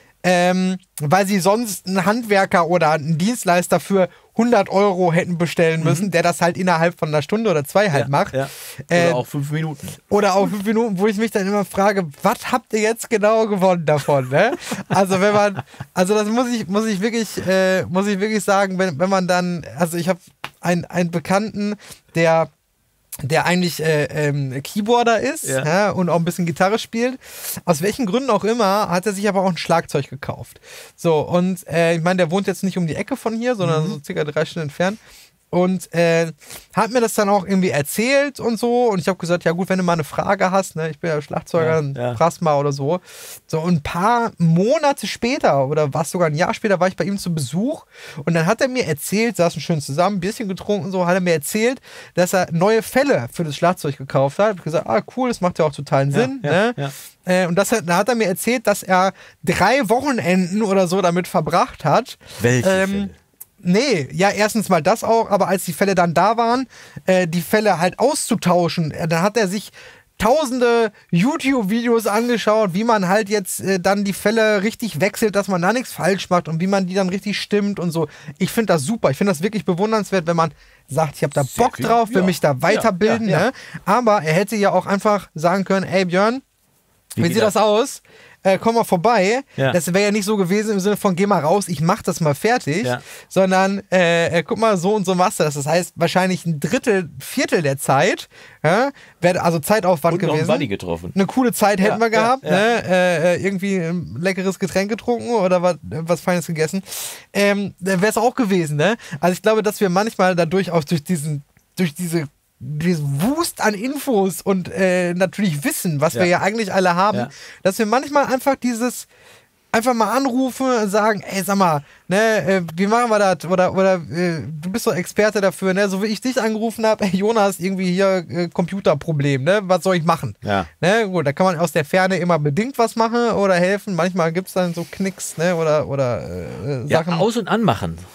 ähm, weil sie sonst einen Handwerker oder einen Dienstleister für hundert Euro hätten bestellen müssen, Mhm. der das halt innerhalb von einer Stunde oder zwei halt Ja, macht. ja. Äh, Oder auch fünf Minuten. Oder auch fünf Minuten, wo ich mich dann immer frage, was habt ihr jetzt genau gewonnen davon? Ne? Also wenn man, also das muss ich, muss ich wirklich, äh, muss ich wirklich sagen, wenn, wenn man dann, also ich habe einen, einen Bekannten, der der eigentlich äh, ähm, Keyboarder ist Ja. ja, und auch ein bisschen Gitarre spielt. Aus welchen Gründen auch immer, hat er sich aber auch ein Schlagzeug gekauft. So, und äh, ich meine, der wohnt jetzt nicht um die Ecke von hier, sondern so circa drei Stunden entfernt. Und äh, hat mir das dann auch irgendwie erzählt und so. Und ich habe gesagt, ja gut, wenn du mal eine Frage hast, ne, ich bin ja Schlagzeuger, Ja, dann ja. fragst mal oder so. So, und ein paar Monate später, oder was sogar ein Jahr später, war ich bei ihm zu Besuch. Und dann hat er mir erzählt, saßen schön zusammen, ein bisschen getrunken und so, hat er mir erzählt, dass er neue Fälle für das Schlagzeug gekauft hat. Ich habe gesagt, ah cool, das macht ja auch totalen Sinn. ja, ne? ja. Äh, und das hat, da hat er mir erzählt, dass er drei Wochenenden oder so damit verbracht hat. Welche Ähm, Fälle? Nee, ja, erstens mal das auch, aber als die Fälle dann da waren, äh, die Fälle halt auszutauschen, äh, dann hat er sich tausende YouTube-Videos angeschaut, wie man halt jetzt äh, dann die Fälle richtig wechselt, dass man da nichts falsch macht und wie man die dann richtig stimmt und so. Ich finde das super. Ich finde das wirklich bewundernswert, wenn man sagt, ich habe da Sehr Bock viel, drauf, will ja. mich da weiterbilden. Ja, ja, ja. Ne? Aber er hätte ja auch einfach sagen können, ey Björn, wie, Wie sieht geht das aus? Äh, komm mal vorbei. Ja. Das wäre ja nicht so gewesen im Sinne von, geh mal raus, ich mach das mal fertig, Ja. sondern äh, äh, guck mal, so und so machst du das. Das heißt, wahrscheinlich ein Drittel, Viertel der Zeit, ja, wäre also Zeitaufwand Und noch einen gewesen. Buddy getroffen. Eine coole Zeit hätten Ja, wir gehabt, ja, ja. Ne? Äh, äh, irgendwie ein leckeres Getränk getrunken oder was, was Feines gegessen. Ähm, wäre es auch gewesen, ne? Also ich glaube, dass wir manchmal dadurch auch durch diesen, durch diese diesen Wust an Infos und äh, natürlich Wissen, was Ja. wir ja eigentlich alle haben, Ja. dass wir manchmal einfach dieses einfach mal anrufen und sagen, ey, sag mal, ne, äh, wie machen wir das? Oder, oder äh, du bist doch Experte dafür, ne? So wie ich dich angerufen habe, ey, Jonas, irgendwie hier äh, Computerproblem, ne? Was soll ich machen? Ja. Ne? Gut, da kann man aus der Ferne immer bedingt was machen oder helfen. Manchmal gibt es dann so Knicks, ne? Oder, oder äh, Ja, Sachen. aus- und anmachen.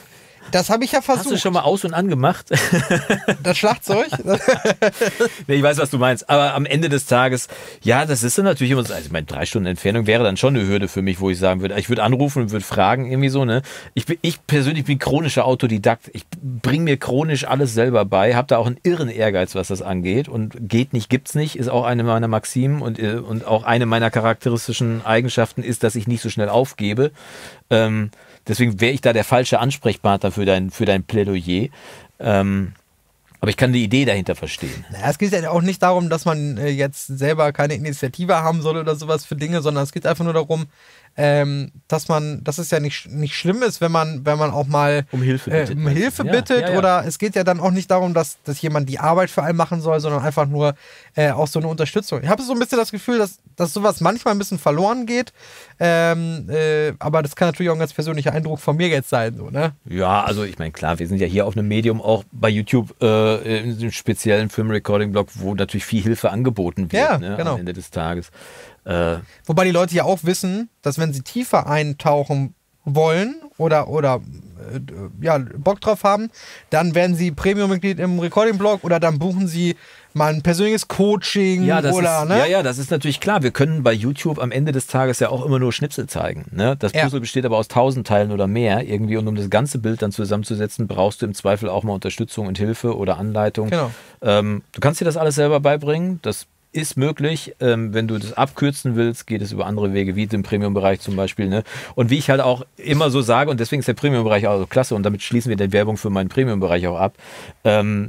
Das habe ich ja versucht. Hast du schon mal aus- und angemacht? Das Schlagzeug? Nee, ich weiß, was du meinst. Aber am Ende des Tages, ja, das ist dann natürlich immer so, also ich meine, drei Stunden Entfernung wäre dann schon eine Hürde für mich, wo ich sagen würde, ich würde anrufen und würde fragen, irgendwie so, ne? Ich, bin, ich persönlich bin chronischer Autodidakt. Ich bringe mir chronisch alles selber bei, habe da auch einen irren Ehrgeiz, was das angeht. Und geht nicht, gibt's nicht, ist auch eine meiner Maximen und, und auch eine meiner charakteristischen Eigenschaften ist, dass ich nicht so schnell aufgebe. Ähm, deswegen wäre ich da der falsche Ansprechpartner für dein, für dein Plädoyer. Ähm, aber ich kann die Idee dahinter verstehen. Naja, es geht ja auch nicht darum, dass man äh, jetzt selber keine Initiative haben soll oder sowas für Dinge, sondern es geht einfach nur darum, ähm, dass man, dass es ja nicht, nicht schlimm ist, wenn man, wenn man auch mal um Hilfe äh, bittet. um Hilfe ja, bittet ja, ja. Oder es geht ja dann auch nicht darum, dass, dass jemand die Arbeit für einen machen soll, sondern einfach nur äh, auch so eine Unterstützung. Ich habe so ein bisschen das Gefühl, dass, dass sowas manchmal ein bisschen verloren geht, ähm, äh, aber das kann natürlich auch ein ganz persönlicher Eindruck von mir jetzt sein, so, ne? Ja, also ich meine, klar, wir sind ja hier auf einem Medium, auch bei YouTube, äh, in dem speziellen Film-Recording-Blog, wo natürlich viel Hilfe angeboten wird, Ja, ne, genau. am Ende des Tages. Äh, Wobei die Leute ja auch wissen, dass wenn sie tiefer eintauchen wollen oder, oder äh, ja, Bock drauf haben, dann werden sie Premium-Mitglied im Recording-Blog oder dann buchen sie mal ein persönliches Coaching Ja, das oder, ist, ne? ja, ja, das ist natürlich klar. Wir können bei YouTube am Ende des Tages ja auch immer nur Schnipsel zeigen. Ne? Das Puzzle Ja. besteht aber aus tausend Teilen oder mehr irgendwie und um das ganze Bild dann zusammenzusetzen, brauchst du im Zweifel auch mal Unterstützung und Hilfe oder Anleitung. Genau. Ähm, du kannst dir das alles selber beibringen. Das ist möglich. Ähm, wenn du das abkürzen willst, geht es über andere Wege, wie im Premium-Bereich zum Beispiel. Ne? Und wie ich halt auch immer so sage, und deswegen ist der Premium-Bereich auch so klasse, und damit schließen wir die Werbung für meinen Premium-Bereich auch ab, ähm,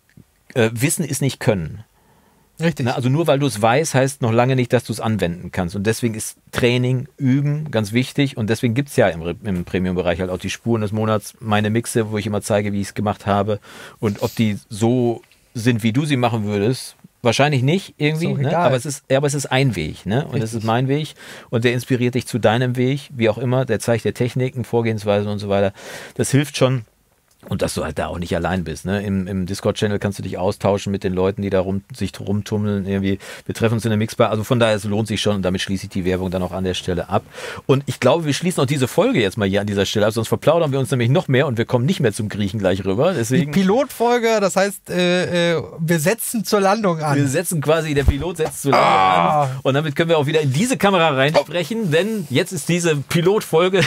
äh, Wissen ist nicht Können. Richtig. Na, also nur weil du es weißt, heißt noch lange nicht, dass du es anwenden kannst. Und deswegen ist Training, Üben ganz wichtig. Und deswegen gibt es ja im, im Premium-Bereich halt auch die Spuren des Monats, meine Mixe, wo ich immer zeige, wie ich es gemacht habe. Und ob die so sind, wie du sie machen würdest, wahrscheinlich nicht irgendwie. Ist auch Ne? egal. Aber, es ist, ja, aber es ist ein Weg. Ne? Und es ist mein Weg. Und der inspiriert dich zu deinem Weg, wie auch immer. Der zeigt dir Techniken, Vorgehensweisen und so weiter. Das hilft schon. Und dass du halt da auch nicht allein bist. Ne? Im, im Discord-Channel kannst du dich austauschen mit den Leuten, die da rum, sich rumtummeln. Irgendwie. Wir treffen uns in der Mixbar. Also von daher, es lohnt sich schon. Und damit schließe ich die Werbung dann auch an der Stelle ab. Und ich glaube, wir schließen auch diese Folge jetzt mal hier an dieser Stelle ab. Sonst verplaudern wir uns nämlich noch mehr und wir kommen nicht mehr zum Griechen gleich rüber. Deswegen, Die Pilotfolge, das heißt, äh, äh, wir setzen zur Landung an. wir setzen quasi, der Pilot setzt zu lange Ah. an. Und damit können wir auch wieder in diese Kamera reinsprechen. Denn jetzt ist diese Pilotfolge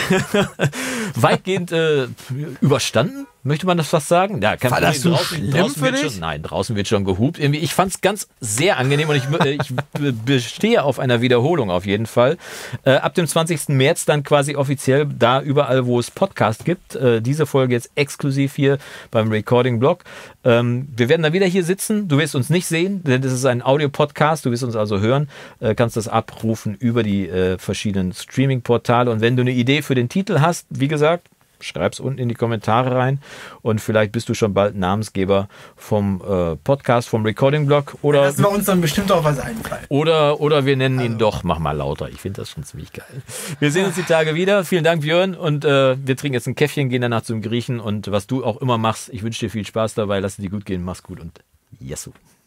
weitgehend äh, überstanden. Möchte man das fast sagen? Ja, kein War Problem. das so draußen, schlimm draußen für wird dich? schon, nein, draußen wird schon gehupt. Irgendwie, ich fand es ganz sehr angenehm und ich, äh, ich bestehe auf einer Wiederholung auf jeden Fall. Äh, ab dem zwanzigsten März dann quasi offiziell da überall, wo es Podcast gibt. Äh, diese Folge jetzt exklusiv hier beim Recording-Blog. Ähm, wir werden dann wieder hier sitzen. Du wirst uns nicht sehen, denn das ist ein Audio-Podcast. Du wirst uns also hören. Äh, kannst das abrufen über die äh, verschiedenen Streaming-Portale. Und wenn du eine Idee für den Titel hast, wie gesagt, schreib's unten in die Kommentare rein und vielleicht bist du schon bald Namensgeber vom äh, Podcast, vom Recording-Blog oder, Lassen wir uns dann bestimmt auch was einfallen. oder, oder wir nennen ihn doch, mach mal lauter. Ich finde das schon ziemlich geil. Wir sehen uns die Tage wieder. Vielen Dank, Björn. Und äh, wir trinken jetzt ein Käffchen, gehen danach zum Griechen und was du auch immer machst, ich wünsche dir viel Spaß dabei. Lass es dir gut gehen. Mach's gut und Jesu.